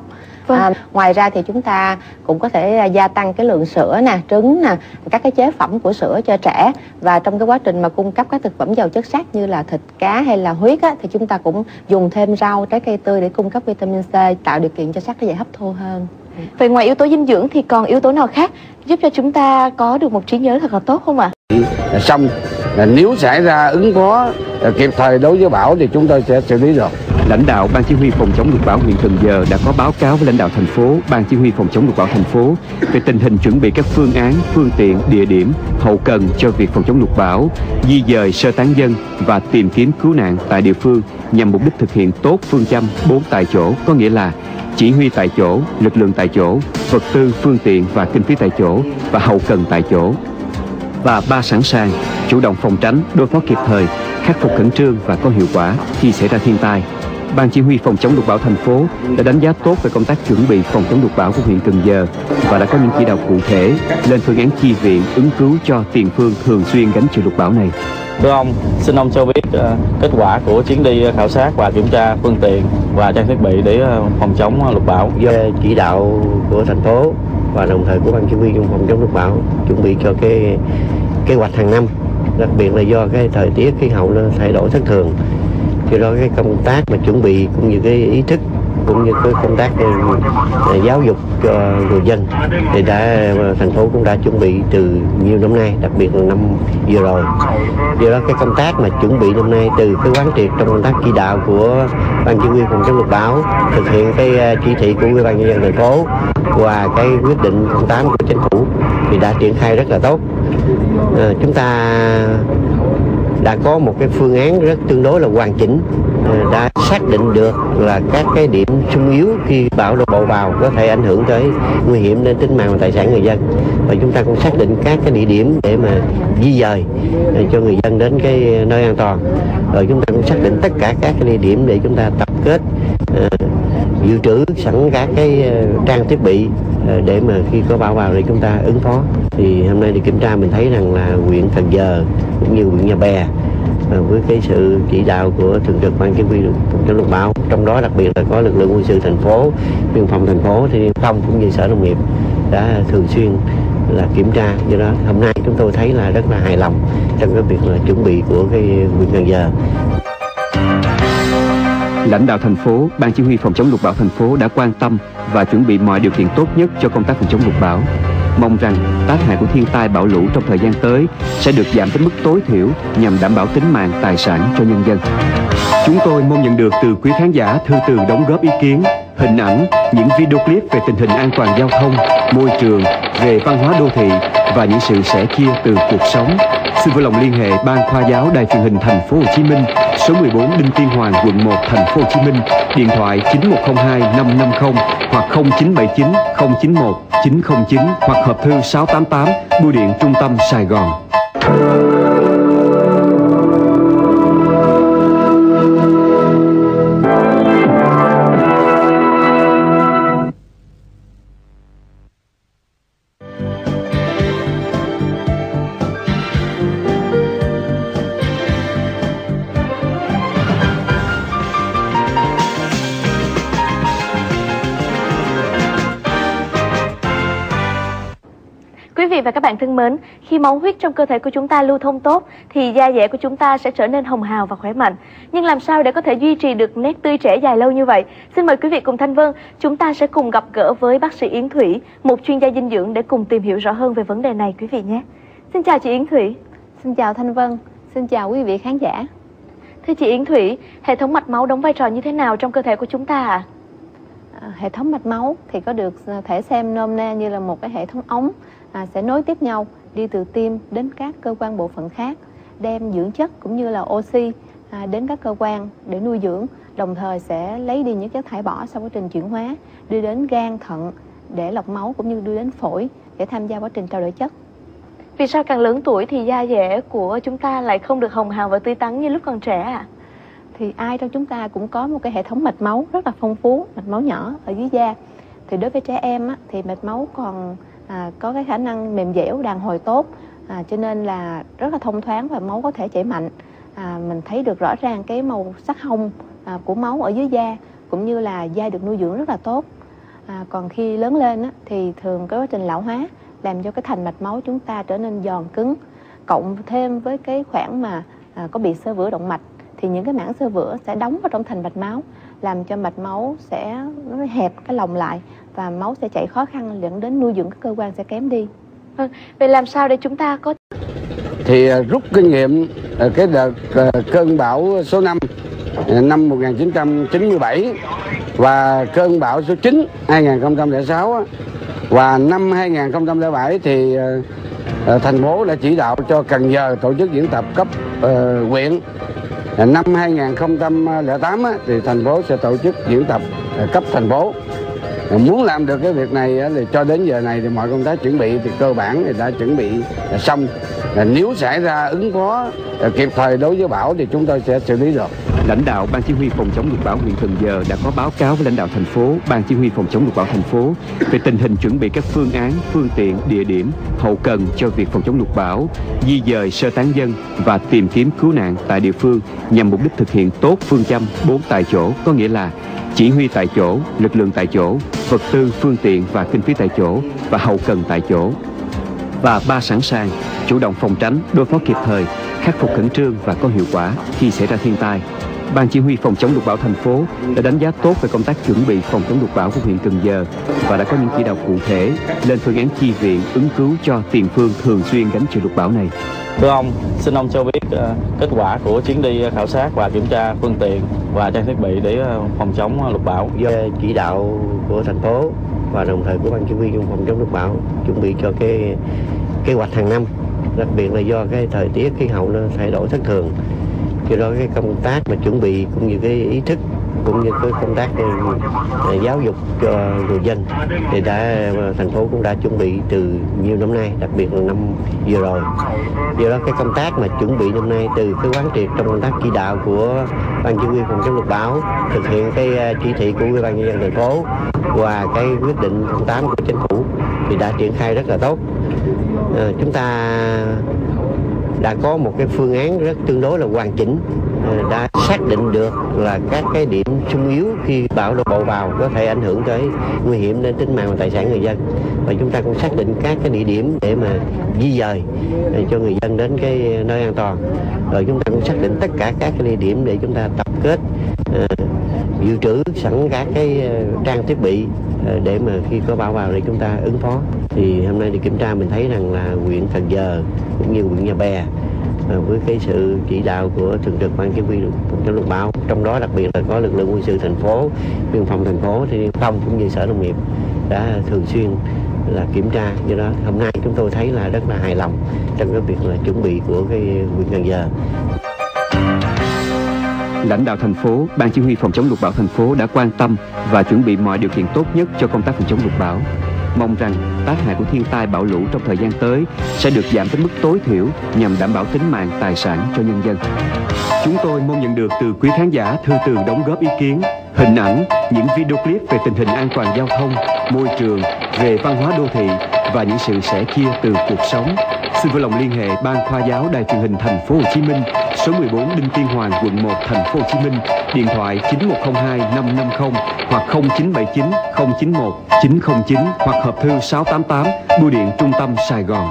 Vâng. À, ngoài ra thì chúng ta cũng có thể gia tăng cái lượng sữa nè, trứng nè, các cái chế phẩm của sữa cho trẻ. Và trong cái quá trình mà cung cấp các thực phẩm giàu chất sắt như là thịt cá hay là huyết á, thì chúng ta cũng dùng thêm rau, trái cây tươi để cung cấp vitamin C, tạo điều kiện cho sắt nó dễ hấp thu hơn. Vậy ngoài yếu tố dinh dưỡng thì còn yếu tố nào khác giúp cho chúng ta có được một trí nhớ thật là tốt không ạ? Xong nếu xảy ra ứng phó kịp thời đối với bão thì chúng tôi sẽ xử lý được. Lãnh đạo Ban Chỉ huy phòng chống lụt bão huyện Cần Giờ đã có báo cáo với lãnh đạo thành phố, Ban Chỉ huy phòng chống lụt bão thành phố về tình hình chuẩn bị các phương án, phương tiện, địa điểm, hậu cần cho việc phòng chống lụt bão, di dời sơ tán dân và tìm kiếm cứu nạn tại địa phương nhằm mục đích thực hiện tốt phương châm bốn tại chỗ, có nghĩa là chỉ huy tại chỗ, lực lượng tại chỗ, vật tư, phương tiện và kinh phí tại chỗ và hậu cần tại chỗ. Và ba sẵn sàng, chủ động phòng tránh, đối phó kịp thời, khắc phục khẩn trương và có hiệu quả khi xảy ra thiên tai. Ban Chỉ huy phòng chống lụt bão thành phố đã đánh giá tốt về công tác chuẩn bị phòng chống lụt bão của huyện Cần Giờ và đã có những chỉ đạo cụ thể lên phương án chi viện ứng cứu cho tiền phương thường xuyên gánh chịu lụt bão này. Thưa ông, xin ông cho biết uh, kết quả của chuyến đi khảo sát và kiểm tra phương tiện và trang thiết bị để uh, phòng chống lụt bão. Do chỉ đạo của thành phố và đồng thời của Ban Chỉ huy phòng chống lụt bão chuẩn bị cho cái kế hoạch hàng năm, đặc biệt là do cái thời tiết khí hậu nó thay đổi thất thường, do đó cái công tác mà chuẩn bị cũng như cái ý thức cũng như cái công tác uh, giáo dục cho người dân thì đã thành phố cũng đã chuẩn bị từ nhiều năm nay, đặc biệt là năm vừa rồi. Do đó cái công tác mà chuẩn bị năm nay từ cái quán triệt trong công tác chỉ đạo của Ban Chỉ huy phòng chống lụt bão, thực hiện cái chỉ thị của Ủy ban nhân dân thành phố và cái quyết định không tám của chính phủ thì đã triển khai rất là tốt. À, chúng ta đã có một cái phương án rất tương đối là hoàn chỉnh, đã xác định được là các cái điểm xung yếu khi bão đổ bộ vào có thể ảnh hưởng tới nguy hiểm đến tính mạng và tài sản người dân, và chúng ta cũng xác định các cái địa điểm để mà di dời cho người dân đến cái nơi an toàn. Rồi chúng ta cũng xác định tất cả các cái địa điểm để chúng ta tập kết uh, dự trữ sẵn các cái trang thiết bị uh, để mà khi có bão vào để chúng ta ứng phó. Thì hôm nay đi kiểm tra mình thấy rằng là huyện Cần Giờ cũng như huyện Nhà Bè với cái sự chỉ đạo của thường trực Ban Chỉ huy phòng chống lụt bão, trong đó đặc biệt là có lực lượng quân sự thành phố, biên phòng thành phố, thì biên phòng cũng như sở nông nghiệp đã thường xuyên là kiểm tra. Do đó hôm nay chúng tôi thấy là rất là hài lòng trong cái việc là chuẩn bị của cái huyện Cần Giờ. Lãnh đạo thành phố, Ban Chỉ huy phòng chống lụt bão thành phố đã quan tâm và chuẩn bị mọi điều kiện tốt nhất cho công tác phòng chống lụt bão. Mong rằng tác hại của thiên tai bão lũ trong thời gian tới sẽ được giảm đến mức tối thiểu nhằm đảm bảo tính mạng, tài sản cho nhân dân. Chúng tôi mong nhận được từ quý khán giả thư từ đóng góp ý kiến, hình ảnh, những video clip về tình hình an toàn giao thông, môi trường, về văn hóa đô thị và những sự sẻ chia từ cuộc sống. Xin vui lòng liên hệ Ban Khoa giáo Đài Truyền hình Thành phố Hồ Chí Minh, số mười bốn Đinh Tiên Hoàng, quận một, Thành phố Hồ Chí Minh, điện thoại chín một không hai năm năm không hoặc không chín bảy chín không chín một chín không chín hoặc hộp thư sáu tám tám, bưu điện Trung tâm Sài Gòn. Quý vị và các bạn thân mến, khi máu huyết trong cơ thể của chúng ta lưu thông tốt thì da dẻ của chúng ta sẽ trở nên hồng hào và khỏe mạnh. Nhưng làm sao để có thể duy trì được nét tươi trẻ dài lâu như vậy? Xin mời quý vị cùng Thanh Vân, chúng ta sẽ cùng gặp gỡ với bác sĩ Yến Thủy, một chuyên gia dinh dưỡng để cùng tìm hiểu rõ hơn về vấn đề này quý vị nhé. Xin chào chị Yến Thủy. Xin chào Thanh Vân, xin chào quý vị khán giả. Thưa chị Yến Thủy, hệ thống mạch máu đóng vai trò như thế nào trong cơ thể của chúng ta ạ? À, hệ thống mạch máu thì có được thể xem nôm na như là một cái hệ thống ống à, sẽ nối tiếp nhau đi từ tim đến các cơ quan bộ phận khác, đem dưỡng chất cũng như là oxy à, đến các cơ quan để nuôi dưỡng, đồng thời sẽ lấy đi những chất thải bỏ sau quá trình chuyển hóa, đưa đến gan, thận để lọc máu cũng như đưa đến phổi để tham gia quá trình trao đổi chất. Vì sao càng lớn tuổi thì da dẻ của chúng ta lại không được hồng hào và tươi tắn như lúc còn trẻ ạ? À? Thì ai trong chúng ta cũng có một cái hệ thống mạch máu rất là phong phú, mạch máu nhỏ ở dưới da. Thì đối với trẻ em á, thì mạch máu còn à, có cái khả năng mềm dẻo, đàn hồi tốt, à, cho nên là rất là thông thoáng và máu có thể chảy mạnh. À, mình thấy được rõ ràng cái màu sắc hồng à, của máu ở dưới da, cũng như là da được nuôi dưỡng rất là tốt. À, còn khi lớn lên á, thì thường có quá trình lão hóa làm cho cái thành mạch máu chúng ta trở nên giòn cứng, cộng thêm với cái khoảng mà à, có bị xơ vữa động mạch thì những cái mảng xơ vữa sẽ đóng vào trong thành mạch máu, làm cho mạch máu sẽ nó hẹp cái lòng lại và máu sẽ chảy khó khăn, dẫn đến nuôi dưỡng các cơ quan sẽ kém đi. Vâng, vậy làm sao để chúng ta có thì rút kinh nghiệm cái đợt cơn bão số năm năm một nghìn chín trăm chín mươi bảy và cơn bão số chín hai nghìn không trăm lẻ sáu và năm hai nghìn không trăm lẻ bảy thì thành phố đã chỉ đạo cho Cần Giờ tổ chức diễn tập cấp uh, huyện. Năm hai nghìn không trăm lẻ tám thì thành phố sẽ tổ chức diễn tập uh, cấp thành phố. Muốn làm được cái việc này thì cho đến giờ này thì mọi công tác chuẩn bị thì cơ bản thì đã chuẩn bị xong. Nếu xảy ra ứng phó kịp thời đối với bão thì chúng tôi sẽ xử lý được. Lãnh đạo Ban Chỉ huy phòng chống lụt bão huyện Cần Giờ đã có báo cáo với lãnh đạo thành phố, Ban Chỉ huy phòng chống lụt bão thành phố về tình hình chuẩn bị các phương án, phương tiện, địa điểm, hậu cần cho việc phòng chống lụt bão, di dời sơ tán dân và tìm kiếm cứu nạn tại địa phương nhằm mục đích thực hiện tốt phương châm bốn tại chỗ, có nghĩa là chỉ huy tại chỗ, lực lượng tại chỗ, vật tư, phương tiện và kinh phí tại chỗ và hậu cần tại chỗ. Và ba sẵn sàng, chủ động phòng tránh, đối phó kịp thời, khắc phục khẩn trương và có hiệu quả khi xảy ra thiên tai. Ban Chỉ huy phòng chống lụt bão thành phố đã đánh giá tốt về công tác chuẩn bị phòng chống lụt bão của huyện Cần Giờ và đã có những chỉ đạo cụ thể lên phương án chi viện ứng cứu cho tiền phương thường xuyên gánh chịu lụt bão này. Thưa ông, xin ông cho biết uh, kết quả của chuyến đi khảo sát và kiểm tra phương tiện và trang thiết bị để uh, phòng chống lụt bão. Do chỉ đạo của thành phố và đồng thời của Ban Chỉ huy phòng chống lụt bão chuẩn bị cho cái kế hoạch hàng năm, đặc biệt là do cái thời tiết khí hậu nó thay đổi thất thường, do đó cái công tác mà chuẩn bị cũng như cái ý thức cũng như cái công tác uh, giáo dục cho người dân thì đã thành phố cũng đã chuẩn bị từ nhiều năm nay, đặc biệt là năm vừa rồi. Do đó cái công tác mà chuẩn bị năm nay từ cái quán triệt trong công tác chỉ đạo của Ban Chỉ huy phòng chống lụt bão, thực hiện cái chỉ thị của Ủy ban nhân dân thành phố và cái quyết định không tám của chính phủ thì đã triển khai rất là tốt. À, chúng ta đã có một cái phương án rất tương đối là hoàn chỉnh, đã xác định được là các cái điểm xung yếu khi bão đổ bộ vào có thể ảnh hưởng tới nguy hiểm đến tính mạng và tài sản người dân, và chúng ta cũng xác định các cái địa điểm để mà di dời cho người dân đến cái nơi an toàn. Rồi chúng ta cũng xác định tất cả các cái địa điểm để chúng ta tập kết uh, dự trữ sẵn các cái trang thiết bị uh, để mà khi có bão vào để chúng ta ứng phó. Thì hôm nay đi kiểm tra mình thấy rằng là huyện Cần Giờ cũng như huyện Nhà Bè với cái sự chỉ đạo của thường trực Ban Chỉ huy phòng chống lụt bão, trong đó đặc biệt là có lực lượng quân sự thành phố, biên phòng thành phố, thì biên phòng cũng như sở nông nghiệp đã thường xuyên là kiểm tra. Do đó hôm nay chúng tôi thấy là rất là hài lòng trong cái việc là chuẩn bị của cái huyện Cần Giờ. Lãnh đạo thành phố, Ban Chỉ huy phòng chống lụt bão thành phố đã quan tâm và chuẩn bị mọi điều kiện tốt nhất cho công tác phòng chống lụt bão. Mong rằng tác hại của thiên tai bão lũ trong thời gian tới sẽ được giảm đến mức tối thiểu nhằm đảm bảo tính mạng, tài sản cho nhân dân. Chúng tôi mong nhận được từ quý khán giả thư từ đóng góp ý kiến, hình ảnh, những video clip về tình hình an toàn giao thông, môi trường, về văn hóa đô thị và những sự sẻ chia từ cuộc sống. Xin vui lòng liên hệ Ban Khoa giáo Đài Truyền hình Thành phố Hồ Chí Minh, số mười bốn Đinh Tiên Hoàng, quận một, Thành phố Hồ Chí Minh, điện thoại chín một không hai năm năm không hoặc không chín bảy chín không chín một chín không chín hoặc hộp thư sáu tám tám, bưu điện Trung tâm Sài Gòn.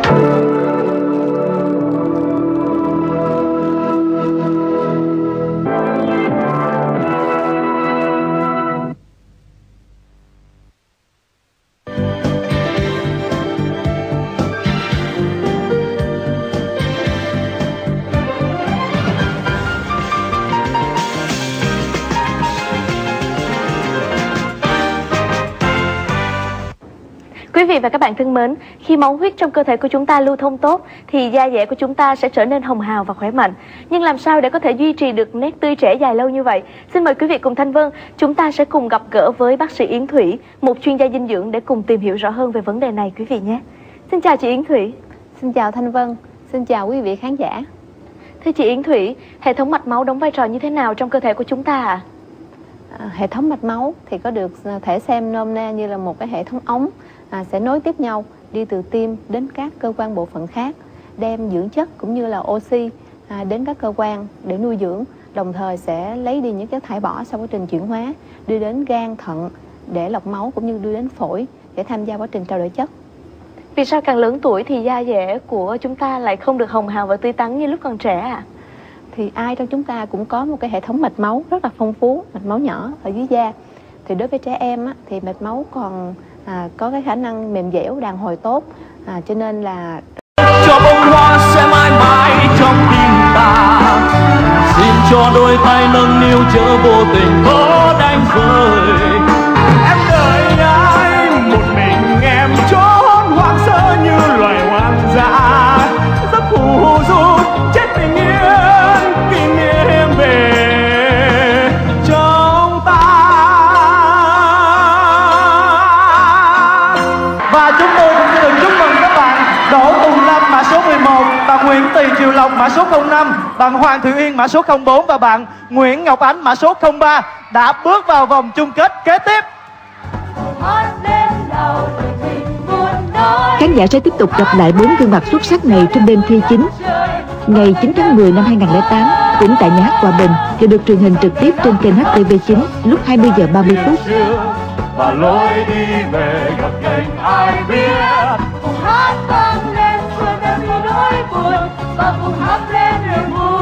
Quý vị và các bạn thân mến, khi máu huyết trong cơ thể của chúng ta lưu thông tốt thì da dẻ của chúng ta sẽ trở nên hồng hào và khỏe mạnh. Nhưng làm sao để có thể duy trì được nét tươi trẻ dài lâu như vậy? Xin mời quý vị cùng Thanh Vân, chúng ta sẽ cùng gặp gỡ với bác sĩ Yến Thủy, một chuyên gia dinh dưỡng để cùng tìm hiểu rõ hơn về vấn đề này quý vị nhé. Xin chào chị Yến Thủy. Xin chào Thanh Vân, xin chào quý vị khán giả. Thưa chị Yến Thủy, hệ thống mạch máu đóng vai trò như thế nào trong cơ thể của chúng ta ạ? À, hệ thống mạch máu thì có được thể xem nôm na như là một cái hệ thống ống à, sẽ nối tiếp nhau đi từ tim đến các cơ quan bộ phận khác, đem dưỡng chất cũng như là oxy à, đến các cơ quan để nuôi dưỡng, đồng thời sẽ lấy đi những chất thải bỏ sau quá trình chuyển hóa, đưa đến gan, thận, để lọc máu cũng như đưa đến phổi để tham gia quá trình trao đổi chất. Vì sao càng lớn tuổi thì da dẻ của chúng ta lại không được hồng hào và tươi tắn như lúc còn trẻ ạ? À? Thì ai trong chúng ta cũng có một cái hệ thống mạch máu rất là phong phú, mạch máu nhỏ ở dưới da. Thì đối với trẻ em á, thì mạch máu còn à, có cái khả năng mềm dẻo, đàn hồi tốt, à, cho nên là cho bông hoa sẽ mãi mãi trong tim ta, xin cho đôi tay nâng niu chớ vô tình có đánh rơi. Em đợi ai một mình em trốn hoang sơ như loài hoang dã, giấc phù du chết bình yên kỷ niệm về trong ta. Và chúng tôi cũng xin được chúc mừng các bạn Đỗ Tùng Lâm mã số mười một, bạn Nguyễn Tỳ Triều Lộc mã số không năm, bạn Hoàng Thùy Uyên mã số không bốn và bạn Nguyễn Ngọc Ánh mã số không ba đã bước vào vòng chung kết kế tiếp. Khán giả sẽ tiếp tục gặp lại bốn gương mặt xuất sắc này trong đêm thi chính. Ngày chín tháng mười năm hai nghìn không trăm lẻ tám, cũng tại nhà hát Hòa Bình, và được truyền hình trực tiếp trên kênh hát tê vê chín lúc hai mươi giờ ba mươi phút. Và lối đi về gặp gành ai biết, cùng hát vang lên xua tan đi nỗi buồn và cùng hát lên niềm vui.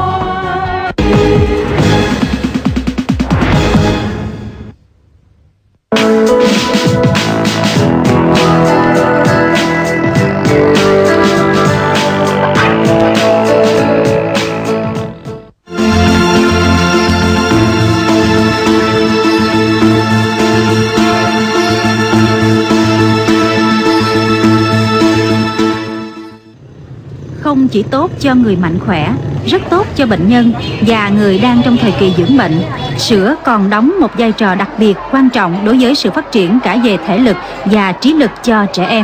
Không chỉ tốt cho người mạnh khỏe, rất tốt cho bệnh nhân và người đang trong thời kỳ dưỡng bệnh. Sữa còn đóng một vai trò đặc biệt quan trọng đối với sự phát triển cả về thể lực và trí lực cho trẻ em.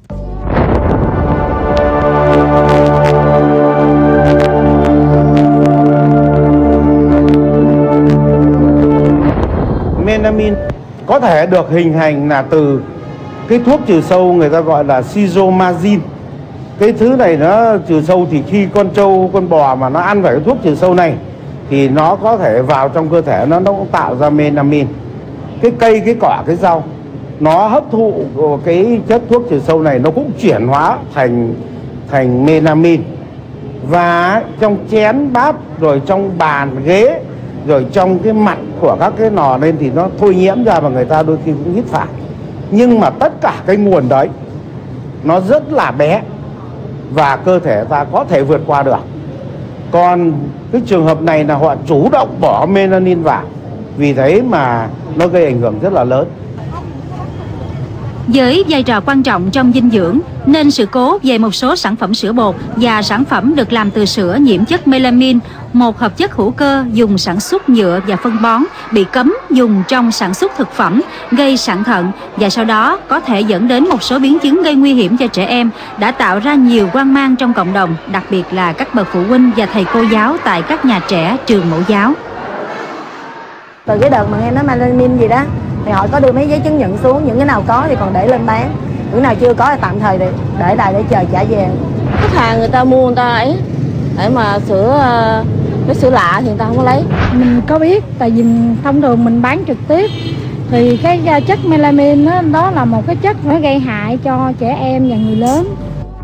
Menamin có thể được hình thành là từ cái thuốc trừ sâu người ta gọi là sizomazin. Cái thứ này nó trừ sâu thì khi con trâu, con bò mà nó ăn phải cái thuốc trừ sâu này thì nó có thể vào trong cơ thể nó, nó cũng tạo ra menamin. Cái cây, cái cỏ, cái rau nó hấp thụ cái chất thuốc trừ sâu này, nó cũng chuyển hóa thành thành menamin. Và trong chén bát, rồi trong bàn ghế, rồi trong cái mặt của các cái nò lên thì nó thôi nhiễm ra và người ta đôi khi cũng hít phải. Nhưng mà tất cả cái nguồn đấy nó rất là bé và cơ thể ta có thể vượt qua được. Còn cái trường hợp này là họ chủ động bỏ melanin vào, vì thế mà nó gây ảnh hưởng rất là lớn. Với vai trò quan trọng trong dinh dưỡng, nên sự cố về một số sản phẩm sữa bột và sản phẩm được làm từ sữa nhiễm chất melamin, một hợp chất hữu cơ dùng sản xuất nhựa và phân bón, bị cấm dùng trong sản xuất thực phẩm, gây sạn thận và sau đó có thể dẫn đến một số biến chứng gây nguy hiểm cho trẻ em, đã tạo ra nhiều hoang mang trong cộng đồng, đặc biệt là các bậc phụ huynh và thầy cô giáo tại các nhà trẻ, trường mẫu giáo. Từ cái đợt mà nghe nói melanin gì đó thì họ có đưa mấy giấy chứng nhận xuống, những cái nào có thì còn để lên bán, những nào chưa có thì tạm thời để để lại để chờ trả về. Khách hàng người ta mua người ta ấy, để mà sữa cái sữa lạ thì người ta không có lấy. Mình có biết, tại vì thông thường mình bán trực tiếp thì cái chất melamin đó, đó là một cái chất nó gây hại cho trẻ em và người lớn.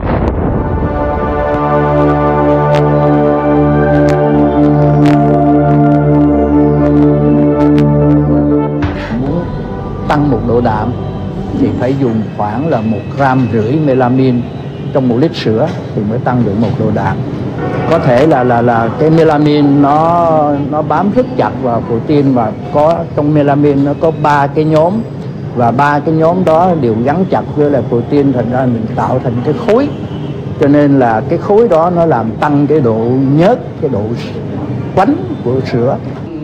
Tăng một độ đạm thì phải dùng khoảng là một gram rưỡi melamin trong một lít sữa thì mới tăng được một độ đạm. Có thể là là là cái melamin nó nó bám rất chặt vào protein, và có trong melamin nó có ba cái nhóm, và ba cái nhóm đó đều gắn chặt với là protein, thành ra mình tạo thành cái khối, cho nên là cái khối đó nó làm tăng cái độ nhớt, cái độ quánh của sữa.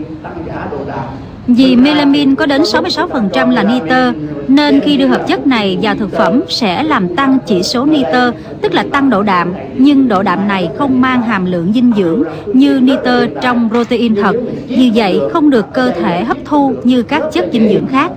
Vì melamin có đến sáu mươi sáu phần trăm là nitơ, nên khi đưa hợp chất này vào thực phẩm sẽ làm tăng chỉ số nitơ, tức là tăng độ đạm, nhưng độ đạm này không mang hàm lượng dinh dưỡng như nitơ trong protein thật, vì vậy không được cơ thể hấp thu như các chất dinh dưỡng khác.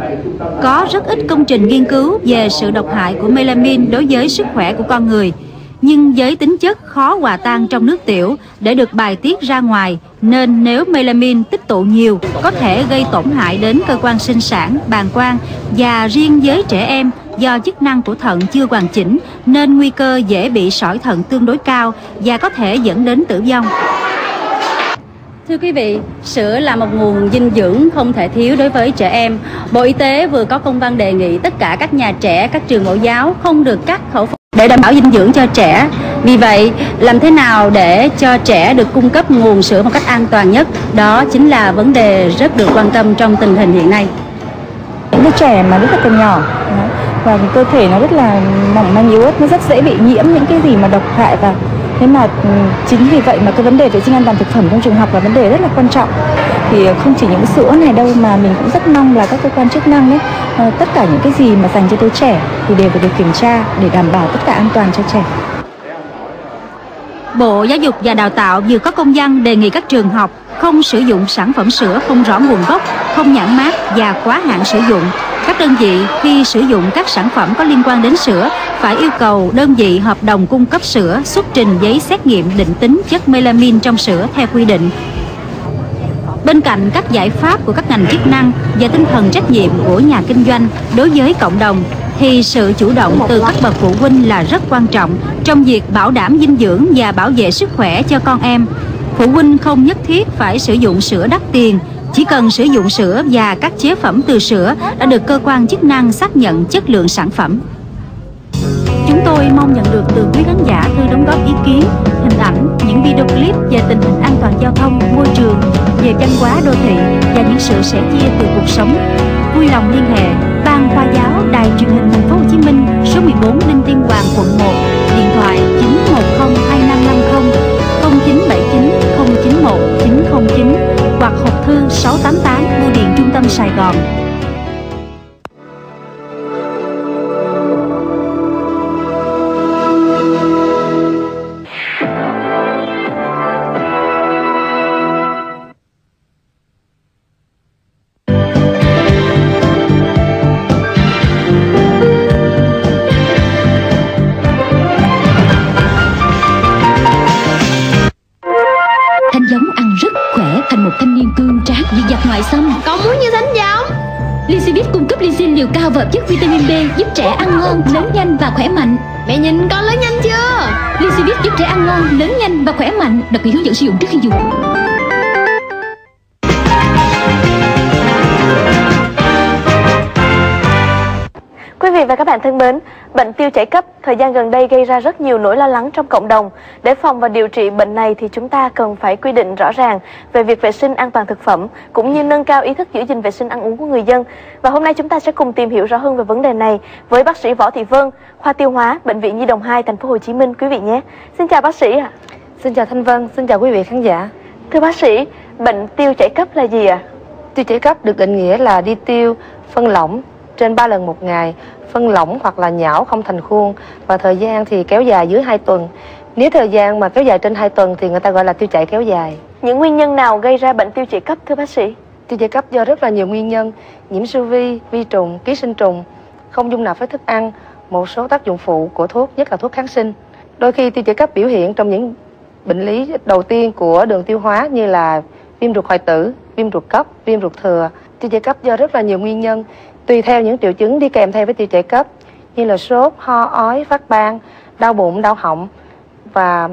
Có rất ít công trình nghiên cứu về sự độc hại của melamin đối với sức khỏe của con người. nhưng với tính chất khó hòa tan trong nước tiểu để được bài tiết ra ngoài, nên nếu melamin tích tụ nhiều có thể gây tổn hại đến cơ quan sinh sản, bàng quang, và riêng với trẻ em do chức năng của thận chưa hoàn chỉnh nên nguy cơ dễ bị sỏi thận tương đối cao và có thể dẫn đến tử vong. Thưa quý vị, sữa là một nguồn dinh dưỡng không thể thiếu đối với trẻ em. Bộ Y tế vừa có công văn đề nghị tất cả các nhà trẻ, các trường mẫu giáo không được cắt khẩu phần để đảm bảo dinh dưỡng cho trẻ. Vì vậy, làm thế nào để cho trẻ được cung cấp nguồn sữa một cách an toàn nhất? Đó chính là vấn đề rất được quan tâm trong tình hình hiện nay. Những đứa trẻ mà rất là còn nhỏ và cơ thể nó rất là mỏng manh yếu ớt, nó rất dễ bị nhiễm những cái gì mà độc hại, và thế mà chính vì vậy mà cái vấn đề vệ sinh an toàn thực phẩm trong trường học là vấn đề rất là quan trọng. Thì không chỉ những cái sữa này đâu mà mình cũng rất mong là các cơ quan chức năng ấy, tất cả những cái gì mà dành cho đứa trẻ thì đều phải được kiểm tra để đảm bảo tất cả an toàn cho trẻ. Bộ Giáo dục và Đào tạo vừa có công văn đề nghị các trường học không sử dụng sản phẩm sữa không rõ nguồn gốc, không nhãn mác và quá hạn sử dụng. Các đơn vị khi sử dụng các sản phẩm có liên quan đến sữa phải yêu cầu đơn vị hợp đồng cung cấp sữa xuất trình giấy xét nghiệm định tính chất melamin trong sữa theo quy định. Bên cạnh các giải pháp của các ngành chức năng và tinh thần trách nhiệm của nhà kinh doanh đối với cộng đồng, thì sự chủ động từ các bậc phụ huynh là rất quan trọng trong việc bảo đảm dinh dưỡng và bảo vệ sức khỏe cho con em. Phụ huynh không nhất thiết phải sử dụng sữa đắt tiền, chỉ cần sử dụng sữa và các chế phẩm từ sữa đã được cơ quan chức năng xác nhận chất lượng sản phẩm. Chúng tôi mong nhận được từ quý khán giả thư đóng góp ý kiến, hình ảnh, những video clip về tình hình an toàn giao thông, môi trường, về văn hóa đô thị và những sự sẻ chia từ cuộc sống. Vui lòng liên hệ Ban Khoa giáo Đài Truyền hình Thành phố Hồ Chí Minh, số mười bốn Đinh Tiên Hoàng, quận một, điện thoại chín một không hai năm năm không, không chín bảy chín không chín một chín không chín hoặc hộp thư sáu tám tám Bưu điện Trung tâm Sài Gòn. Con muốn như Thánh giống. Lycivit cung cấp lysin liều cao và hợp chất vitamin B giúp trẻ ăn ngon, lớn nhanh và khỏe mạnh. Mẹ nhìn con lớn nhanh chưa? Lycivit giúp trẻ ăn ngon, lớn nhanh và khỏe mạnh. Đọc kỹ hướng dẫn sử dụng trước khi dùng. Quý vị và các bạn thân mến, bệnh tiêu chảy cấp thời gian gần đây gây ra rất nhiều nỗi lo lắng trong cộng đồng. Để phòng và điều trị bệnh này thì chúng ta cần phải quy định rõ ràng về việc vệ sinh an toàn thực phẩm cũng như nâng cao ý thức giữ gìn vệ sinh ăn uống của người dân. Và hôm nay chúng ta sẽ cùng tìm hiểu rõ hơn về vấn đề này với bác sĩ Võ Thị Vân, khoa tiêu hóa, Bệnh viện Nhi đồng hai, Thành phố Hồ Chí Minh, quý vị nhé. Xin chào bác sĩ ạ. Xin chào Thanh Vân, xin chào quý vị khán giả. Thưa bác sĩ, bệnh tiêu chảy cấp là gì ạ? Tiêu chảy cấp được định nghĩa là đi tiêu phân lỏng trên ba lần một ngày, phân lỏng hoặc là nhão không thành khuôn, và thời gian thì kéo dài dưới hai tuần. Nếu thời gian mà kéo dài trên hai tuần thì người ta gọi là tiêu chảy kéo dài. Những nguyên nhân nào gây ra bệnh tiêu chảy cấp thưa bác sĩ? Tiêu chảy cấp do rất là nhiều nguyên nhân: nhiễm siêu vi, vi trùng, ký sinh trùng, không dung nạp với thức ăn, một số tác dụng phụ của thuốc, nhất là thuốc kháng sinh. Đôi khi tiêu chảy cấp biểu hiện trong những bệnh lý đầu tiên của đường tiêu hóa như là viêm ruột hoại tử, viêm ruột cấp, viêm ruột thừa. Tiêu chảy cấp do rất là nhiều nguyên nhân, tùy theo những triệu chứng đi kèm theo với tiêu chảy cấp như là sốt, ho, ói, phát ban, đau bụng, đau họng và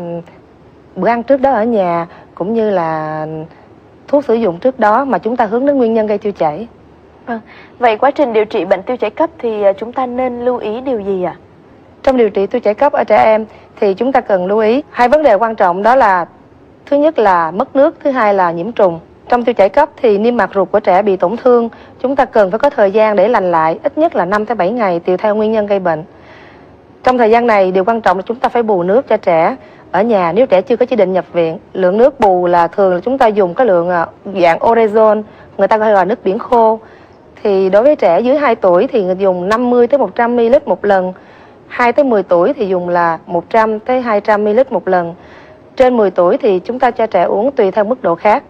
bữa ăn trước đó ở nhà cũng như là thuốc sử dụng trước đó mà chúng ta hướng đến nguyên nhân gây tiêu chảy. Vâng. Vậy quá trình điều trị bệnh tiêu chảy cấp thì chúng ta nên lưu ý điều gì ạ? Trong điều trị tiêu chảy cấp ở trẻ em thì chúng ta cần lưu ý hai vấn đề quan trọng, đó là thứ nhất là mất nước, thứ hai là nhiễm trùng. Trong tiêu chảy cấp thì niêm mạc ruột của trẻ bị tổn thương, chúng ta cần phải có thời gian để lành lại, ít nhất là năm tới bảy ngày tùy theo nguyên nhân gây bệnh. Trong thời gian này, điều quan trọng là chúng ta phải bù nước cho trẻ ở nhà nếu trẻ chưa có chỉ định nhập viện. Lượng nước bù là thường là chúng ta dùng cái lượng dạng orezon, người ta gọi là nước biển khô. Thì đối với trẻ dưới hai tuổi thì người dùng năm mươi tới một trăm mi li lít một lần, hai tới mười tuổi thì dùng là một trăm tới hai trăm mi li lít một lần. Trên mười tuổi thì chúng ta cho trẻ uống tùy theo mức độ khác.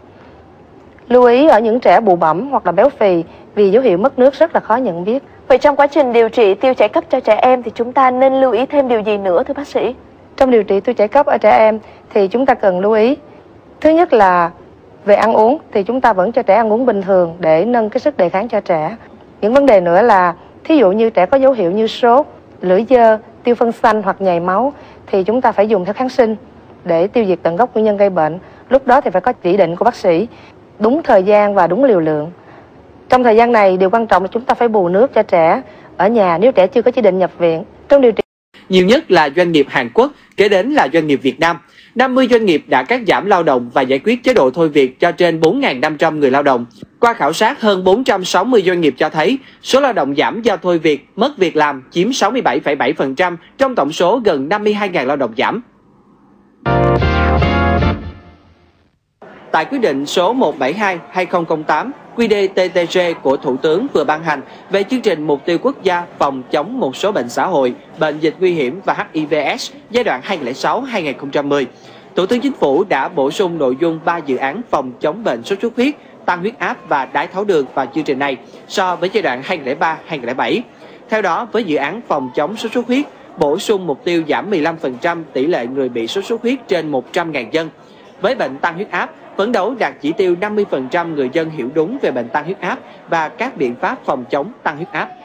Lưu ý ở những trẻ bụ bẫm hoặc là béo phì vì dấu hiệu mất nước rất là khó nhận biết. Vậy trong quá trình điều trị tiêu chảy cấp cho trẻ em thì chúng ta nên lưu ý thêm điều gì nữa thưa bác sĩ? Trong điều trị tiêu chảy cấp ở trẻ em thì chúng ta cần lưu ý. Thứ nhất là về ăn uống thì chúng ta vẫn cho trẻ ăn uống bình thường để nâng cái sức đề kháng cho trẻ. Những vấn đề nữa là thí dụ như trẻ có dấu hiệu như sốt, lưỡi dơ, tiêu phân xanh hoặc nhầy máu thì chúng ta phải dùng theo kháng sinh để tiêu diệt tận gốc nguyên nhân gây bệnh. Lúc đó thì phải có chỉ định của bác sĩ, đúng thời gian và đúng liều lượng. Trong thời gian này, điều quan trọng là chúng ta phải bù nước cho trẻ ở nhà nếu trẻ chưa có chỉ định nhập viện. Trong điều trị nhiều nhất là doanh nghiệp Hàn Quốc, kế đến là doanh nghiệp Việt Nam. năm mươi doanh nghiệp đã cắt giảm lao động và giải quyết chế độ thôi việc cho trên bốn nghìn năm trăm người lao động. Qua khảo sát, hơn bốn trăm sáu mươi doanh nghiệp cho thấy số lao động giảm do thôi việc, mất việc làm chiếm sáu mươi bảy phẩy bảy phần trăm trong tổng số gần năm mươi hai nghìn lao động giảm. Tại quyết định số một trăm bảy mươi hai trên hai nghìn không trăm lẻ tám quy đê tê tê giê của Thủ tướng vừa ban hành về chương trình mục tiêu quốc gia phòng chống một số bệnh xã hội, bệnh dịch nguy hiểm và hát i vê ết giai đoạn hai nghìn không trăm lẻ sáu đến hai nghìn không trăm mười, Thủ tướng Chính phủ đã bổ sung nội dung ba dự án phòng chống bệnh sốt xuất huyết, tăng huyết áp và đái tháo đường vào chương trình này so với giai đoạn hai nghìn không trăm lẻ ba đến hai nghìn không trăm lẻ bảy. Theo đó, với dự án phòng chống sốt xuất huyết, bổ sung mục tiêu giảm mười lăm phần trăm tỷ lệ người bị sốt xuất huyết trên một trăm nghìn dân. Với bệnh tăng huyết áp, phấn đấu đạt chỉ tiêu năm mươi phần trăm người dân hiểu đúng về bệnh tăng huyết áp và các biện pháp phòng chống tăng huyết áp.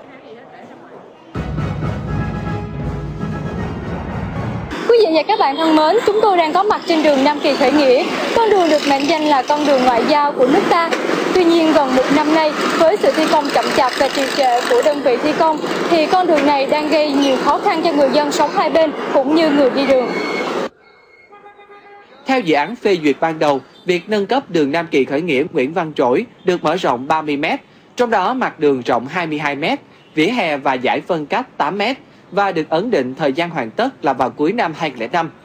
Quý vị và các bạn thân mến, chúng tôi đang có mặt trên đường Nam Kỳ khởi nghĩa. Con đường được mệnh danh là con đường ngoại giao của nước ta. Tuy nhiên, gần một năm nay, với sự thi công chậm chạp và trì trệ của đơn vị thi công, thì con đường này đang gây nhiều khó khăn cho người dân sống hai bên cũng như người đi đường. Theo dự án phê duyệt ban đầu, việc nâng cấp đường Nam Kỳ khởi nghĩa Nguyễn Văn Trỗi được mở rộng ba mươi mét, trong đó mặt đường rộng hai mươi hai mét, vỉa hè và dải phân cách tám mét và được ấn định thời gian hoàn tất là vào cuối năm hai nghìn không trăm lẻ năm.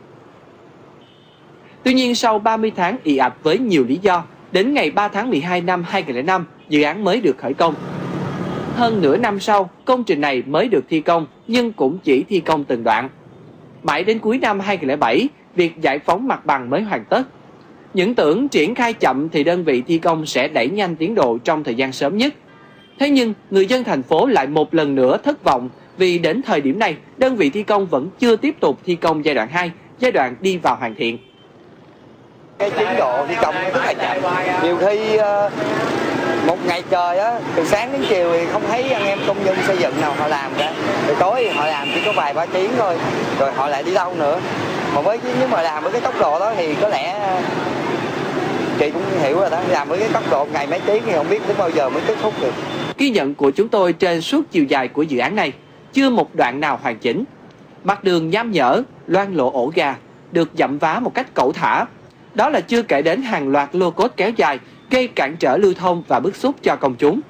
Tuy nhiên, sau ba mươi tháng ì ạch với nhiều lý do, đến ngày ba tháng mười hai năm hai nghìn không trăm lẻ năm, dự án mới được khởi công. Hơn nửa năm sau, công trình này mới được thi công nhưng cũng chỉ thi công từng đoạn. Mãi đến cuối năm hai nghìn không trăm lẻ bảy, việc giải phóng mặt bằng mới hoàn tất. Những tưởng triển khai chậm thì đơn vị thi công sẽ đẩy nhanh tiến độ trong thời gian sớm nhất. Thế nhưng, người dân thành phố lại một lần nữa thất vọng vì đến thời điểm này, đơn vị thi công vẫn chưa tiếp tục thi công giai đoạn hai, giai đoạn đi vào hoàn thiện. Cái tiến độ thi công rất là chậm. Nhiều khi uh, một ngày trời á, từ sáng đến chiều thì không thấy anh em công nhân xây dựng nào họ làm cả. Từ tối họ làm chỉ có vài ba tiếng thôi, rồi họ lại đi đâu nữa. Mà với nếu mà làm với cái tốc độ đó thì có lẽ chị cũng hiểu rồi đó, làm với cái tốc độ ngày mấy tiếng thì không biết đến bao giờ mới kết thúc được. Ghi nhận của chúng tôi trên suốt chiều dài của dự án này, chưa một đoạn nào hoàn chỉnh. Mặt đường nham nhở, loang lộ ổ gà, được dặm vá một cách cẩu thả. Đó là chưa kể đến hàng loạt lô cốt kéo dài, gây cản trở lưu thông và bức xúc cho công chúng.